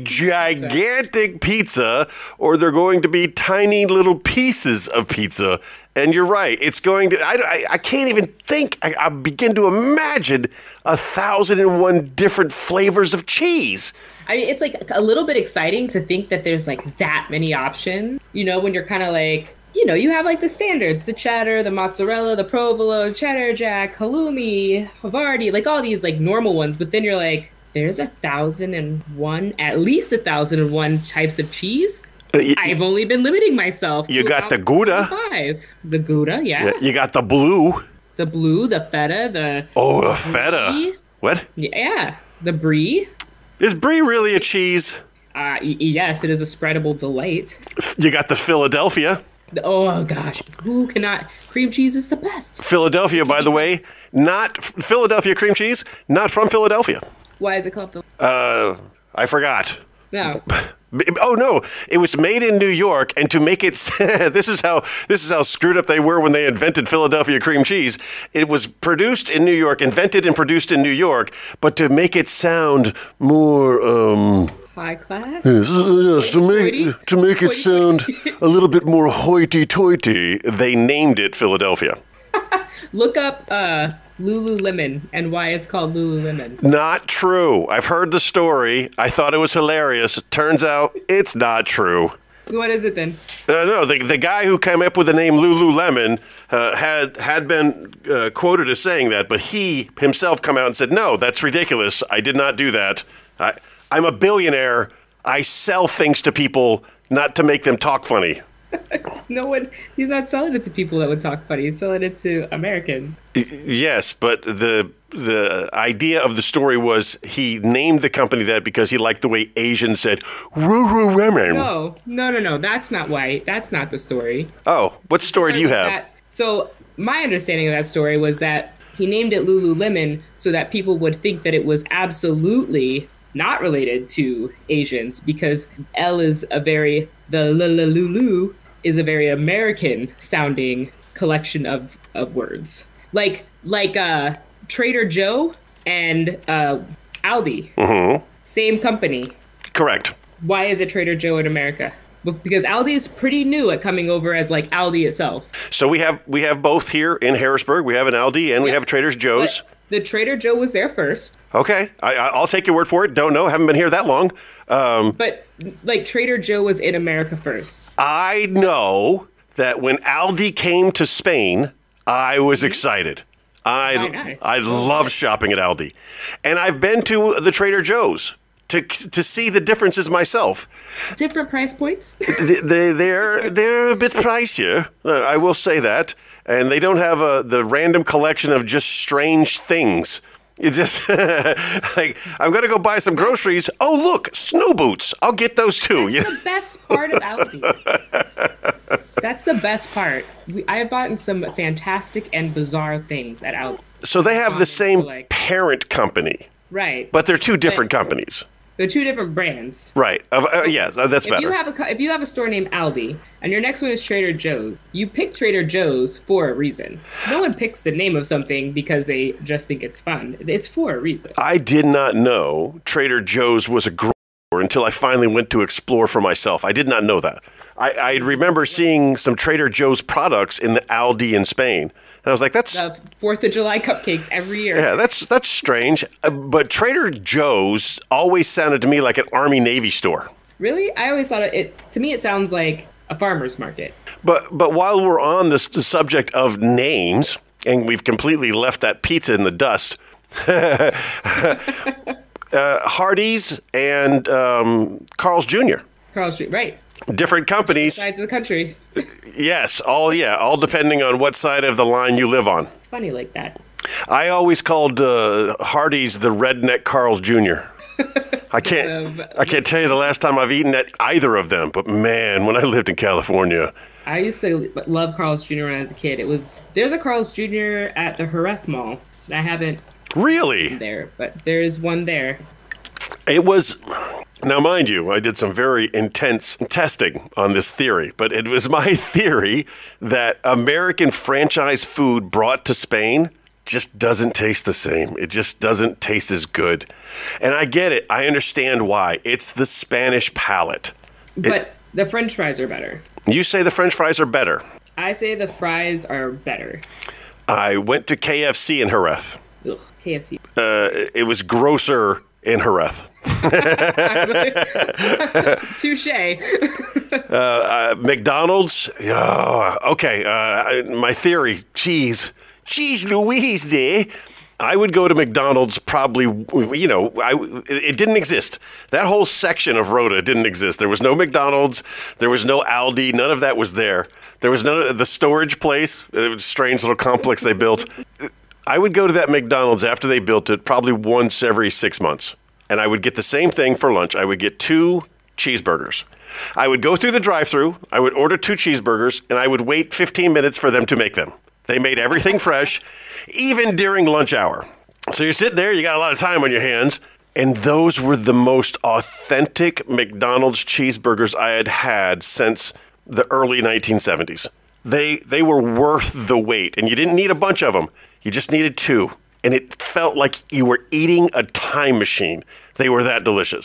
gigantic pizza or they're going to be tiny little pieces of pizza. And you're right, it's going to. I, I, I can't even think. I, I begin to imagine a thousand and one different flavors of cheese. I mean, it's like a little bit exciting to think that there's like that many options. You know, when you're kind of like. You know, you have like the standards, the cheddar, the mozzarella, the provolone, cheddar jack, halloumi, Havarti, like all these like normal ones. But then you're like, there's a thousand and one, at least a thousand and one types of cheese. Uh, y- I've only been limiting myself. You to got the about Gouda. Five. The Gouda, yeah. Yeah, you got the blue. The blue, the feta, the... Oh, the feta. brie. What? Yeah, the brie. Is brie really a cheese? Uh, y- yes, it is a spreadable delight. You got the Philadelphia. Oh, gosh. Who cannot? Cream cheese is the best. Philadelphia, by the way, not Philadelphia cream cheese, not from Philadelphia. Why is it called Phil- Uh, I forgot. No. Oh no! It was made in New York, and to make it this is how this is how screwed up they were when they invented Philadelphia cream cheese. It was produced in New York, invented and produced in New York, but to make it sound more um, High class? Yes, yes, to make to make it sound a little bit more hoity-toity, they named it Philadelphia. Look up uh, Lululemon and why it's called Lululemon. Not true. I've heard the story. I thought it was hilarious. It turns out it's not true. What is it then? Uh, no, the the guy who came up with the name Lululemon uh, had had been uh, quoted as saying that, but he himself come out and said, "No, that's ridiculous. I did not do that. I, I'm a billionaire. I sell things to people, not to make them talk funny." No one, he's not selling it to people that would talk funny. He's selling it to Americans. Yes, but the the idea of the story was he named the company that because he liked the way Asians said "Lululemon." No, no, no, no. That's not why. That's not the story. Oh, what story do you have? That, so my understanding of that story was that he named it Lululemon so that people would think that it was absolutely not related to Asians because L is a very the Lulu is a very American sounding collection of, of words. Like like uh, Trader Joe and uh, Aldi. Mm-hmm. Same company. Correct. Why is it Trader Joe in America? Because Aldi is pretty new at coming over as like Aldi itself. So we have we have both here in Harrisburg. We have an Aldi and we Yep. have Trader Joe's. But the Trader Joe was there first. Okay, I, I- I'll take your word for it. Don't know. Haven't been here that long. Um, But like Trader Joe was in America first. I know that when Aldi came to Spain, I was excited. I Very nice. I love shopping at Aldi, and I've been to the Trader Joe's to to see the differences myself. Different price points. They they- they're they're a bit pricier. uh, I will say that, and they don't have a the random collection of just strange things. You just like I'm gonna go buy some groceries. Oh look, snow boots. I'll get those too. You know? The best part of Aldi. That's the best part. We, I have bought some fantastic and bizarre things at Aldi. So they have the same Like- parent company, Right. but they're two different companies. They're two different brands. Right. Uh, uh, yes, uh, that's If better. you have a co- if you have a store named Aldi and your next one is Trader Joe's, you pick Trader Joe's for a reason. No one picks the name of something because they just think it's fun. It's for a reason. I did not know Trader Joe's was a grocery store until I finally went to explore for myself. I did not know that. I, I remember seeing some Trader Joe's products in the Aldi in Spain. And I was like, that's The Fourth of July cupcakes every year. yeah, that's that's strange. Uh, but Trader Joe's always sounded to me like an Army Navy store. Really? I always thought it, it. To me, it sounds like a farmer's market. But but while we're on this the subject of names, and we've completely left that pizza in the dust, uh, Hardee's and um, Carl's Junior Carl Street, right? Different companies. Sides of the country. Yes, all yeah, all depending on what side of the line you live on. It's funny like that. I always called uh, Hardee's the redneck Carl's Junior I can't I can't tell you the last time I've eaten at either of them, but man, when I lived in California. I used to love Carl's Junior when I was a kid. It was there's a Carl's Junior at the Jerez Mall. I haven't Really? been there, but there is one there. It was, now mind you, I did some very intense testing on this theory, but it was my theory that American franchise food brought to Spain just doesn't taste the same. It just doesn't taste as good. And I get it. I understand why. It's the Spanish palate. But the French fries are better. You say the French fries are better. I say the fries are better. I went to K F C in Jerez. Ugh, K F C. Uh, it was grosser in Jerez. Touche. Uh, McDonald's, oh, okay. Uh, I- my theory, cheese, cheese Louise there. I would go to McDonald's probably, you know, I, it didn't exist. That whole section of Rhoda didn't exist. There was no McDonald's. There was no Aldi. None of that was there. There was none of the storage place. It was a strange little complex they built. I would go to that McDonald's after they built it probably once every six months. And I would get the same thing for lunch. I would get two cheeseburgers. I would go through the drive-thru. I would order two cheeseburgers, and I would wait fifteen minutes for them to make them. They made everything fresh, even during lunch hour. So you're sitting there, you got a lot of time on your hands, and those were the most authentic McDonald's cheeseburgers I had had since the early nineteen seventies. They they were worth the wait, and you didn't need a bunch of them. You just needed two, and it felt like you were eating a time machine. They were that delicious.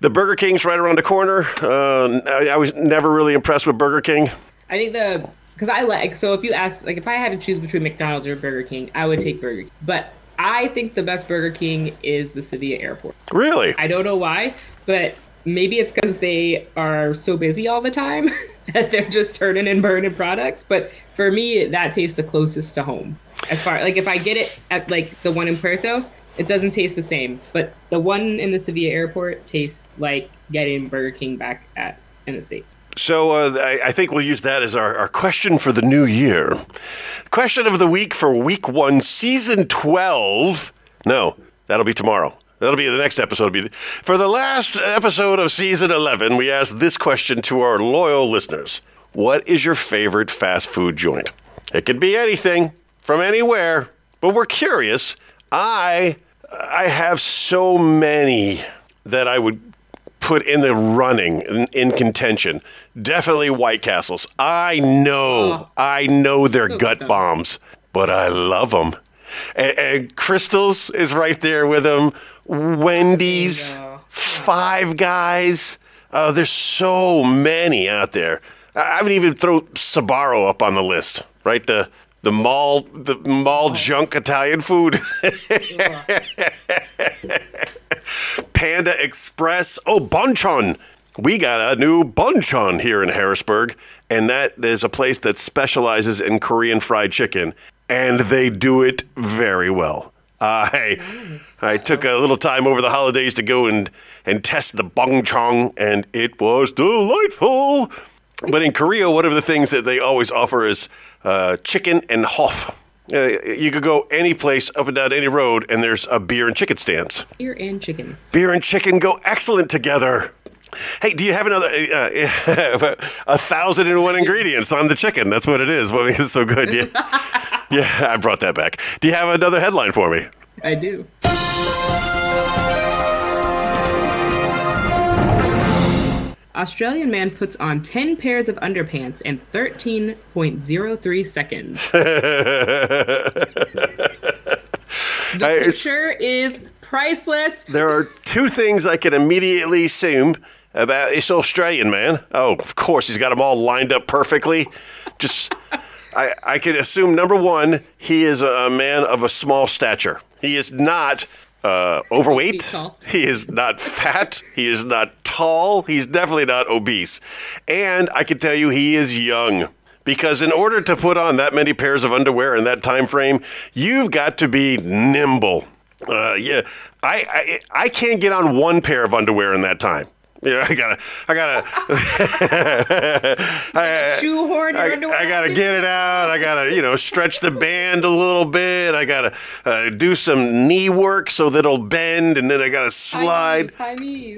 The Burger King's right around the corner. Uh, I, I was never really impressed with Burger King. I think the, because I like, so if you ask, like if I had to choose between McDonald's or Burger King, I would take Burger King. But I think the best Burger King is the Sevilla Airport. Really? I don't know why, but maybe it's because they are so busy all the time that they're just turning and burning products. But for me, that tastes the closest to home. As far, like if I get it at like the one in Puerto, it doesn't taste the same. But the one in the Sevilla Airport tastes like getting Burger King back at in the States. So uh, I, I think we'll use that as our, our question for the new year. Question of the week for week one, season twelve. No, that'll be tomorrow. That'll be the next episode. Be for the last episode of season eleven, we asked this question to our loyal listeners. What is your favorite fast food joint? It could be anything from anywhere, but we're curious. I I have so many that I would put in the running, in, in contention. Definitely White Castles. I know, oh, I know they're so gut bombs, but I love them. And, and Crystal's is right there with them. Wendy's, Five Guys. Uh, there's so many out there. I, I would even throw Sbarro up on the list, right? The the mall, the mall oh. junk Italian food. Panda Express. Oh, Bunchon. We got a new Bunchon here in Harrisburg, and that is a place that specializes in Korean fried chicken, and they do it very well. I I took a little time over the holidays to go and, and test the Bunchon, and it was delightful. But in Korea, one of the things that they always offer is uh, chicken and hof. Uh, you could go any place up and down any road, and there's a beer and chicken stands. Beer and chicken. Beer and chicken go excellent together. Hey, do you have another uh, a thousand and one ingredients on the chicken? That's what it is. What makes it so good? Yeah, yeah, I brought that back. Do you have another headline for me? I do. Australian man puts on ten pairs of underpants in thirteen point zero three seconds. The I, picture is priceless. There are two things I can immediately assume about this Australian man. Oh, of course, he's got them all lined up perfectly. Just, I, I can assume, number one, he is a man of a small stature. He is not uh, overweight. He is not fat. He is not tall. He's definitely not obese. And I can tell you he is young. Because in order to put on that many pairs of underwear in that time frame, you've got to be nimble. Uh, yeah, I, I I can't get on one pair of underwear in that time. Yeah, I gotta, I gotta, I, shoehorn your I, underwear. I gotta get it out. I gotta, you know, stretch the band a little bit. I gotta uh, do some knee work so that it'll bend, and then I gotta slide. High knees,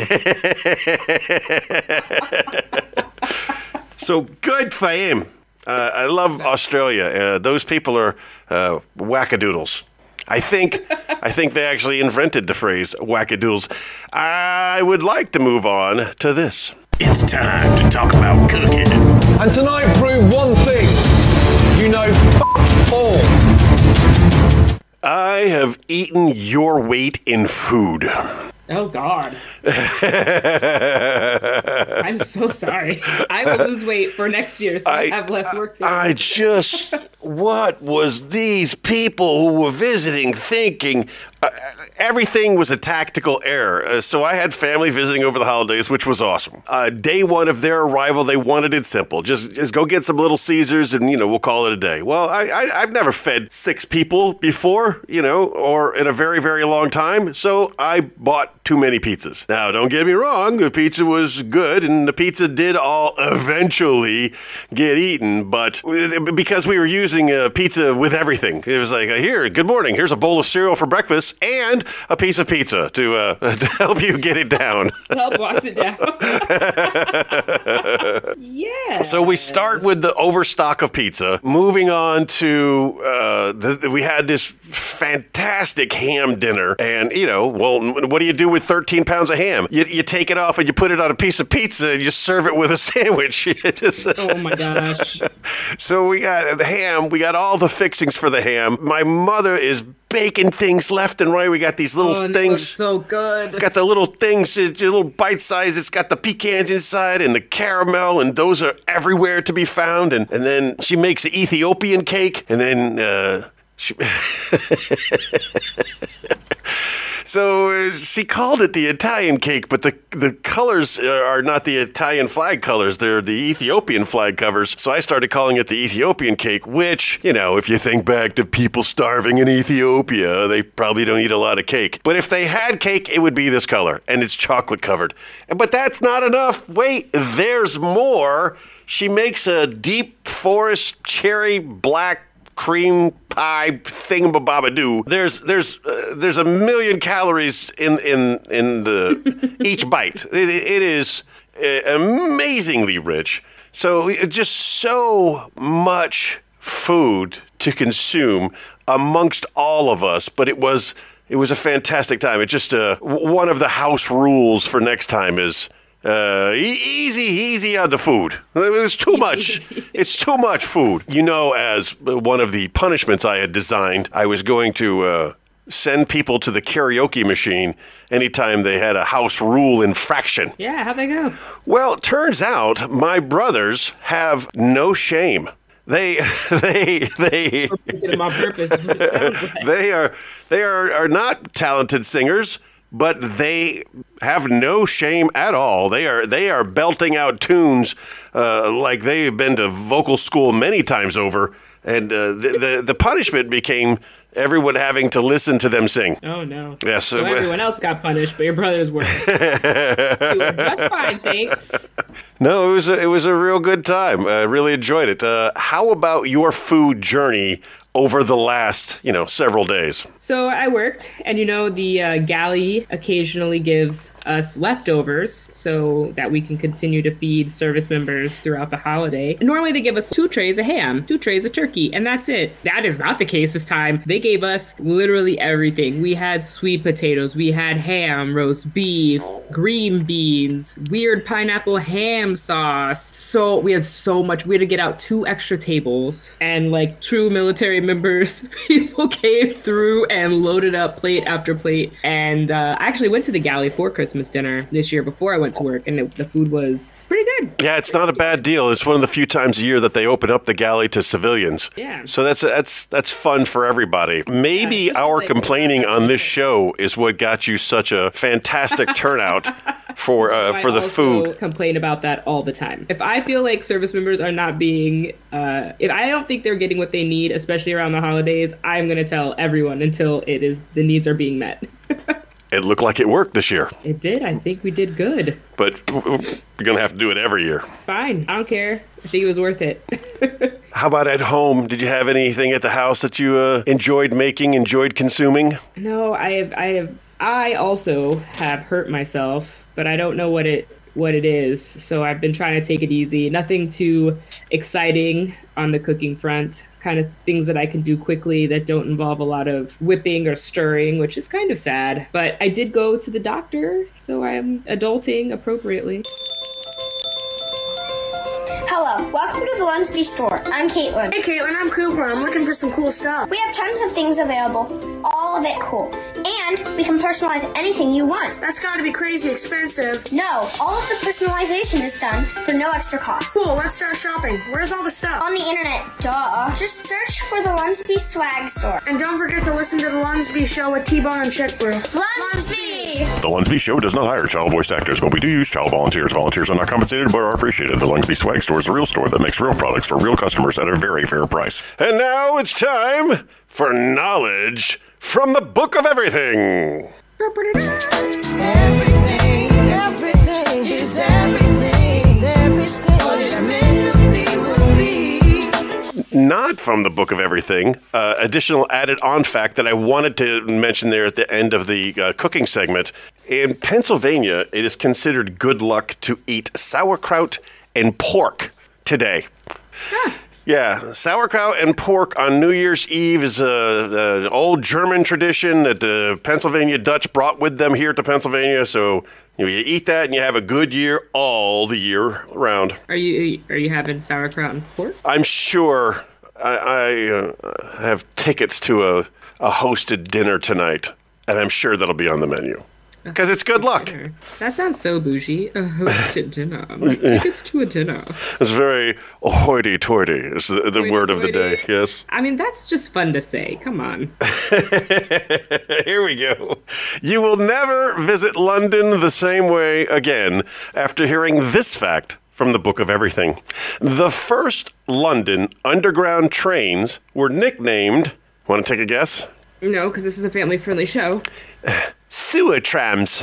high knees. So good for him. Uh, I love Australia. Uh, those people are uh, wackadoodles. I think I think they actually invented the phrase wackadoodles. I would like to move on to this. It's time to talk about cooking. And tonight prove one thing. You know f*** all. I have eaten your weight in food. Oh, God. I'm so sorry. I will lose weight for next year, so I, I have less work to do. I just, what was these people who were visiting thinking? Uh, everything was a tactical error. Uh, so I had family visiting over the holidays, which was awesome. Uh, day one of their arrival, they wanted it simple. Just, just go get some Little Caesars and, you know, we'll call it a day. Well, I, I, I've never fed six people before, you know, or in a very, very long time. So I bought too many pizzas. Now, don't get me wrong. The pizza was good, and the pizza did all eventually get eaten. But because we were using a pizza with everything, it was like, here, good morning. Here's a bowl of cereal for breakfast and a piece of pizza to, uh, to help you get it down. Help wash it down. Yeah. So we start with the overstock of pizza. Moving on to, uh, the, we had this fantastic ham dinner. And, you know, well, what do you do with thirteen pounds of ham? You, you take it off and you put it on a piece of pizza and you serve it with a sandwich. Just, oh, my gosh. So we got the ham. We got all the fixings for the ham. My mother is baking things left and right. We got these little Oh, things. so good. Got the little things, uh, little bite size. It's got the pecans inside and the caramel, and those are everywhere to be found. And, and then she makes the Ethiopian cake, and then uh, she. So uh, she called it the Italian cake, but the the colors are not the Italian flag colors. They're the Ethiopian flag covers. So I started calling it the Ethiopian cake, which, you know, if you think back to people starving in Ethiopia, they probably don't eat a lot of cake. But if they had cake, it would be this color, and it's chocolate covered. But that's not enough. Wait, there's more. She makes a deep forest cherry black cream pie thingamabobadoo. There's there's uh, there's a million calories in in in the each bite. It, it is uh, amazingly rich. So just so much food to consume amongst all of us. But it was it was a fantastic time. It just uh, one of the house rules for next time is. Uh, e- easy, easy on the food. It's too much. It's too much food. You know, as one of the punishments I had designed, I was going to uh, send people to the karaoke machine anytime they had a house rule infraction. Yeah, how'd that go? Well, it turns out my brothers have no shame. They, they, they. We're picking them on purpose. Is what it sounds like. They are, they are, are not talented singers. But they have no shame at all. They are they are belting out tunes uh, like they've been to vocal school many times over. And uh, the, the the punishment became everyone having to listen to them sing. Oh, no. Yes. So everyone else got punished, but your brothers weren't. You were just fine, thanks. No, it was a, it was a real good time. I really enjoyed it. Uh, how about your food journey over the last, you know, several days? So I worked, and you know, the uh, galley occasionally gives us leftovers so that we can continue to feed service members throughout the holiday. Normally they give us two trays of ham, two trays of turkey, and that's it. That is not the case this time. They gave us literally everything. We had sweet potatoes, we had ham, roast beef, green beans, weird pineapple ham sauce. So we had so much. We had to get out two extra tables, and like true military members, people came through and loaded up plate after plate. And uh, I actually went to the galley for Christmas dinner this year before I went to work, and it, the food was pretty good. Yeah, it's not a bad deal. It's one of the few times a year that they open up the galley to civilians. Yeah. So that's that's that's fun for everybody. Maybe Yeah, our like, complaining on this show is what got you such a fantastic turnout for uh, I for the also food. Complain about that all the time. If I feel like service members are not being, uh, if I don't think they're getting what they need, especially around the holidays, I'm gonna tell everyone until it is the needs are being met. It looked like it worked this year, It did. I think we did good. but you're gonna have to do it every year. Fine. I don't care. I think it was worth it. How about at home? Did you have anything at the house that you uh, enjoyed making, enjoyed consuming? No, I have. I have. I also have hurt myself, but I don't know what it what it is. So I've been trying to take it easy. Nothing too exciting on the cooking front. Kind of things that I can do quickly that don't involve a lot of whipping or stirring, which is kind of sad. But I did go to the doctor, so I'm adulting appropriately. Hello, welcome to the Lunsby store. I'm Caitlin. Hey Caitlin, I'm Cooper. I'm looking for some cool stuff. We have tons of things available, all of it cool. And we can personalize anything you want. That's gotta be crazy expensive. No, all of the personalization is done for no extra cost. Cool, let's start shopping. Where's all the stuff? On the internet, duh. Just search for the Lunsby swag store. And don't forget to listen to the Lunsby show with T-Bone and Chick Brew. Lunsby! The Lunsby Show does not hire child voice actors, but we do use child volunteers. Volunteers are not compensated but are appreciated. The Lunsby Swag Store is a real store that makes real products for real customers at a very fair price. And now it's time for knowledge from the Book of Everything. Everything, everything is everything, is everything. What is meant to be will be. Not from the Book of Everything. Uh, additional added on fact that I wanted to mention there at the end of the uh, cooking segment. In Pennsylvania, it is considered good luck to eat sauerkraut and pork today. Huh. Yeah, sauerkraut and pork on New Year's Eve is a, a, an old German tradition that the Pennsylvania Dutch brought with them here to Pennsylvania. So you know, you eat that and you have a good year all the year round. Are you are you having sauerkraut and pork? I'm sure I, I uh, have tickets to a a hosted dinner tonight, and I'm sure that'll be on the menu. Because it's good luck. Dinner. That sounds so bougie. A hosted dinner. Tickets to a dinner. It's very hoity-toity is the, the word of the day, yes? I mean, that's just fun to say. Come on. Here we go. You will never visit London the same way again after hearing this fact from the Book of Everything. The first London underground trains were nicknamed, want to take a guess? No, because this is a family-friendly show. Sewer trams.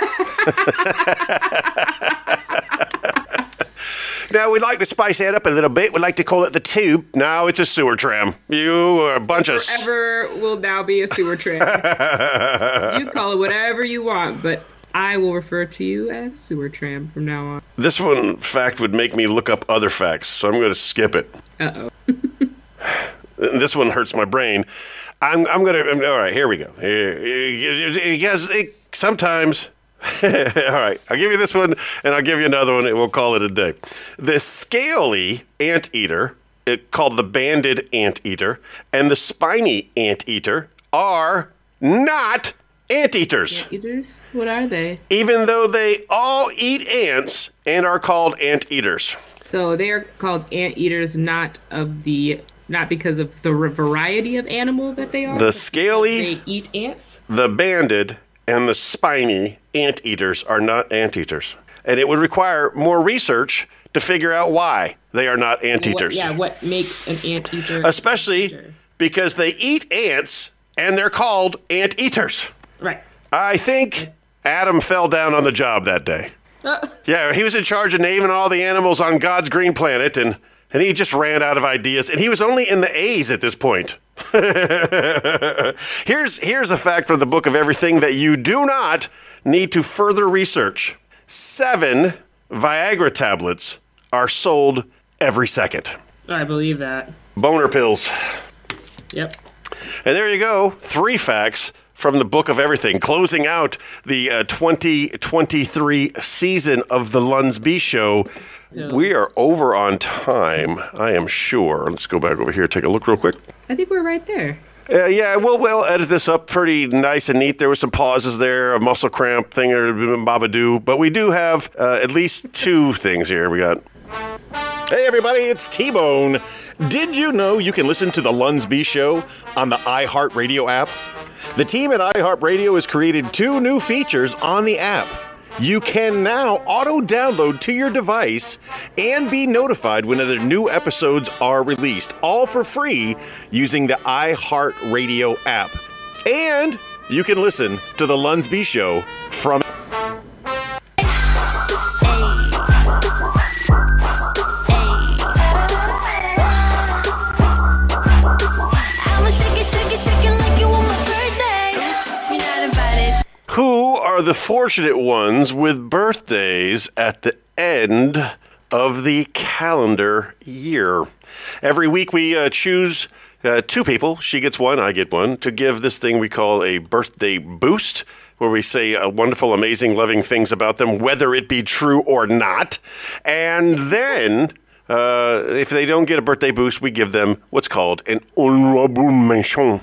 Now, we'd like to spice that up a little bit. We'd like to call it the tube. No, it's a sewer tram. You are a bunch of... Forever will now be a sewer tram. You call it whatever you want, but I will refer to you as sewer tram from now on. This one fact would make me look up other facts, so I'm going to skip it. Uh-oh. This one hurts my brain. I'm, I'm going to... All right, here we go. Yes, it, sometimes... All right, I'll give you this one, and I'll give you another one, and we'll call it a day. The scaly anteater, it, called the banded anteater, and the spiny anteater are not anteaters. Anteaters? What are they? Even though they all eat ants and are called anteaters. So they are called anteaters, not of the... Not because of the variety of animal that they are? The scaly... They eat ants? The banded... and the spiny anteaters are not anteaters. And it would require more research to figure out why they are not anteaters. What, yeah, what makes an anteater? Especially anteater? Because they eat ants and they're called anteaters. Right. I think Adam fell down on the job that day. Uh. Yeah, he was in charge of naming all the animals on God's green planet, and, and he just ran out of ideas. And he was only in the A's at this point. here's here's a fact from the Book of Everything that you do not need to further research. Seven Viagra tablets are sold every second. I believe that. Boner pills. Yep. And there you go. Three facts from the Book of Everything, closing out the uh, twenty twenty-three season of the Lunsby Show. Yeah. We are over on time, I am sure. Let's go back over here, take a look real quick. I think we're right there. Uh, yeah, we'll, we'll edit this up pretty nice and neat. There was some pauses there, a muscle cramp thing, or babadoo. But we do have uh, at least two things here. We got... Hey, everybody, it's T-Bone. Did you know you can listen to the Lunsby Show on the iHeartRadio app? The team at iHeartRadio has created two new features on the app. You can now auto-download to your device and be notified whenever new episodes are released, all for free using the iHeartRadio app. And you can listen to The Lunsby Show from... Who are the fortunate ones with birthdays at the end of the calendar year? Every week we uh, choose uh, two people, she gets one, I get one, to give this thing we call a birthday boost, where we say uh, wonderful, amazing, loving things about them, whether it be true or not. And then, uh, if they don't get a birthday boost, we give them what's called an honorable mention.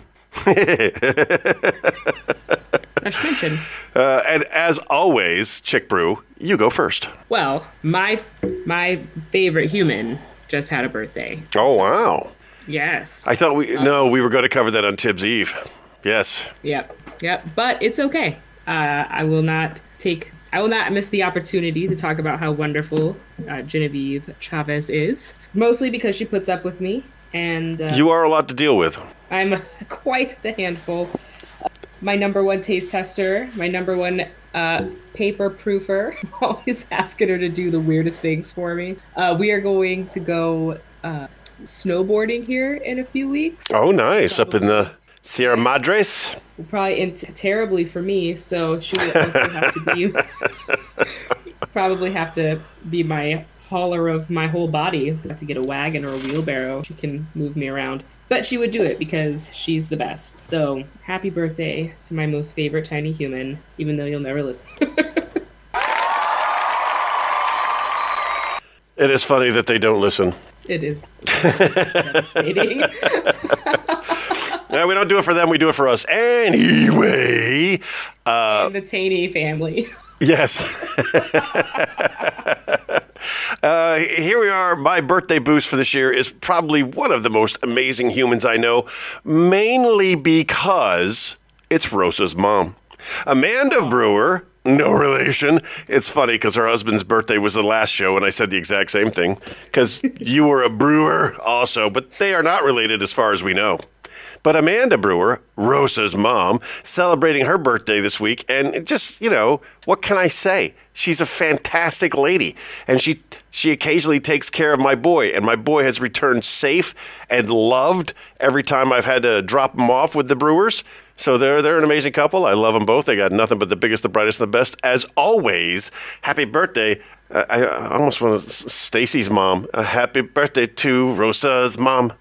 Uh, and as always, Chick Brew, you go first. Well, my my favorite human just had a birthday. Oh, wow. Yes. I thought we, um, no, we were going to cover that on Tibbs Eve. Yes. Yep, yep. But it's okay. Uh, I will not take, I will not miss the opportunity to talk about how wonderful uh, Genevieve Chavez is. Mostly because she puts up with me. And uh, you are a lot to deal with. I'm quite the handful. My number one taste tester, my number one uh, paper proofer. I'm always asking her to do the weirdest things for me. Uh, we are going to go uh, snowboarding here in a few weeks. Oh, nice. Probably. Up in the Sierra Madres? Probably in t- terribly for me, so she will also have to be... probably have to be my hauler of my whole body. I have to get a wagon or a wheelbarrow. She can move me around. But she would do it because she's the best. So, happy birthday to my most favorite tiny human, even though you'll never listen. It is funny that they don't listen. It is devastating. Yeah, we don't do it for them. We do it for us. Anyway. Uh, and the Taney family. Yes. uh, here we are. My birthday boost for this year is probably one of the most amazing humans I know, mainly because it's Rosa's mom. Amanda Brewer, no relation. It's funny because her husband's birthday was the last show, and I said the exact same thing because you were a Brewer also, but they are not related as far as we know. But Amanda Brewer, Rosa's mom, celebrating her birthday this week. And just, you know, what can I say? She's a fantastic lady. And she she occasionally takes care of my boy. And my boy has returned safe and loved every time I've had to drop him off with the Brewers. So they're, they're an amazing couple. I love them both. They got nothing but the biggest, the brightest, and the best. As always, happy birthday. I, I almost want to, Stacy's mom. A happy birthday to Rosa's mom.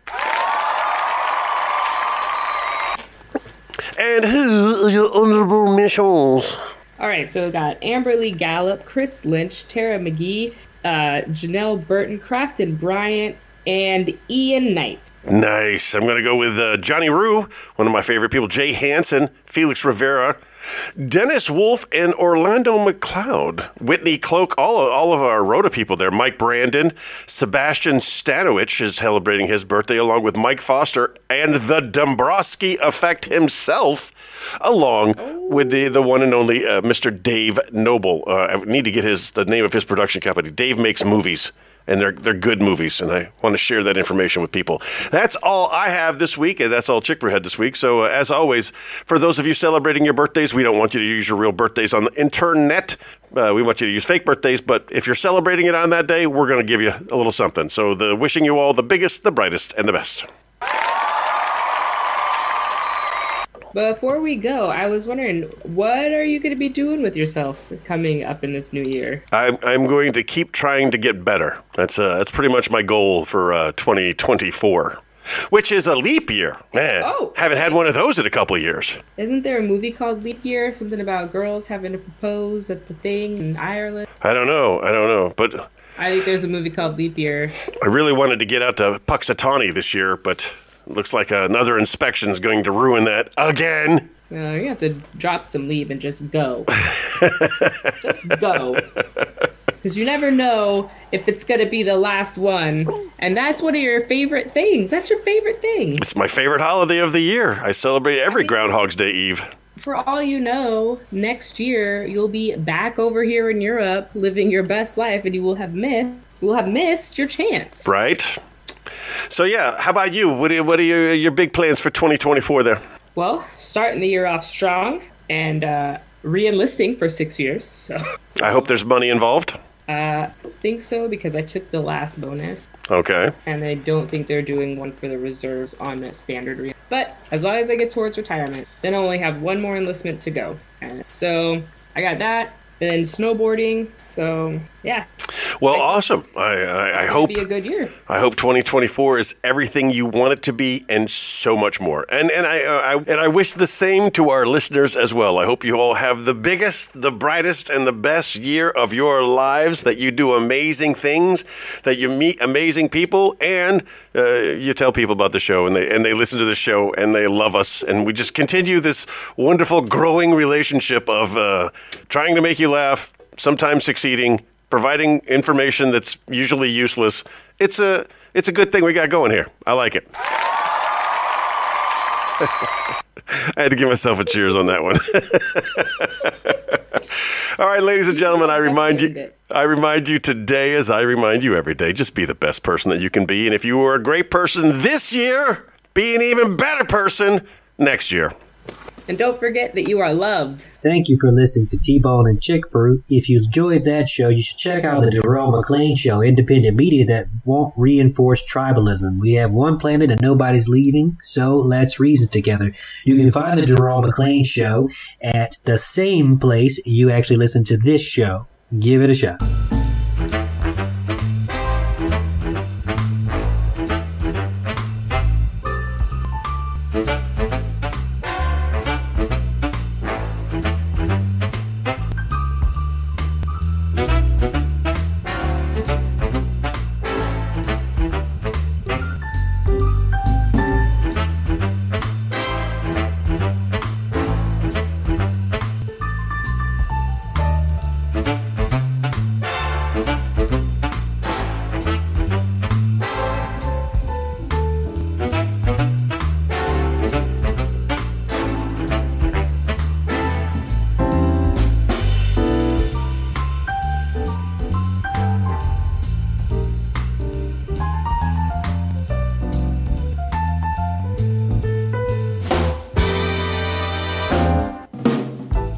And who is your honorable mentions? All right, so we got Amberly Gallup, Chris Lynch, Tara McGee, uh, Janelle Burton, Crafton Bryant, and Ian Knight. Nice. I'm going to go with uh, Johnny Rue, one of my favorite people, Jay Hansen, Felix Rivera, Dennis Wolf, and Orlando McLeod. Whitney Cloak, all, all of our Rhoda people there. Mike Brandon, Sabastian Stanowich is celebrating his birthday, along with Mike Foster and the Dombrowski Effect himself, along oh. with the, the one and only uh, Mister Dave Noble. Uh, I need to get his the name of his production company. Dave Makes Movies. And they're they're good movies, and I want to share that information with people. That's all I have this week, and that's all Chick Brew had this week. So, uh, as always, for those of you celebrating your birthdays, we don't want you to use your real birthdays on the internet. Uh, we want you to use fake birthdays, but if you're celebrating it on that day, we're going to give you a little something. So, the wishing you all the biggest, the brightest, and the best. Before we go, I was wondering, what are you going to be doing with yourself coming up in this new year? I'm, I'm going to keep trying to get better. That's uh, that's pretty much my goal for uh, twenty twenty-four, which is a leap year. Man, oh, haven't had one of those in a couple of years. Isn't there a movie called Leap Year? Something about girls having to propose at the thing in Ireland? I don't know. I don't know, but I think there's a movie called Leap Year. I really wanted to get out to Puxatawny this year, but looks like another inspection is going to ruin that again. Uh, you're going to have to drop some leave and just go. Just go. Because you never know if it's going to be the last one. And that's one of your favorite things. That's your favorite thing. It's my favorite holiday of the year. I celebrate every I mean, Groundhog's Day Eve. For all you know, next year you'll be back over here in Europe living your best life, and you will have missed, you will have missed your chance. Right. So, yeah, how about you? What are, what are your, your big plans for twenty twenty-four there? Well, starting the year off strong and uh, re-enlisting for six years. So I hope there's money involved. Uh, I think so, because I took the last bonus. Okay. And I don't think they're doing one for the reserves on the standard. Re- but as long as I get towards retirement, then I only have one more enlistment to go. And so I got that. Then snowboarding. So, yeah. Well, I, awesome. I, I, I hope it'll be a good year. I hope twenty twenty-four is everything you want it to be and so much more. And and I, uh, I and I wish the same to our listeners as well. I hope you all have the biggest, the brightest, and the best year of your lives. That you do amazing things, that you meet amazing people, and uh, you tell people about the show, and they and they listen to the show, and they love us, and we just continue this wonderful, growing relationship of uh, trying to make you laugh, sometimes succeeding, providing information that's usually useless. It's a it's a good thing we got going here. I like it. I had to give myself a cheers on that one. All right, ladies and gentlemen, I remind you I remind you today, as I remind you every day, just be the best person that you can be. And if you were a great person this year, be an even better person next year. And don't forget that you are loved. Thank you for listening to T-Bone and Chick Brew. If you enjoyed that show, you should check out the Jerome McClain Show, independent media that won't reinforce tribalism. We have one planet and nobody's leaving, so let's reason together. You can find the Jerome McClain Show at the same place you actually listen to this show. Give it a shot.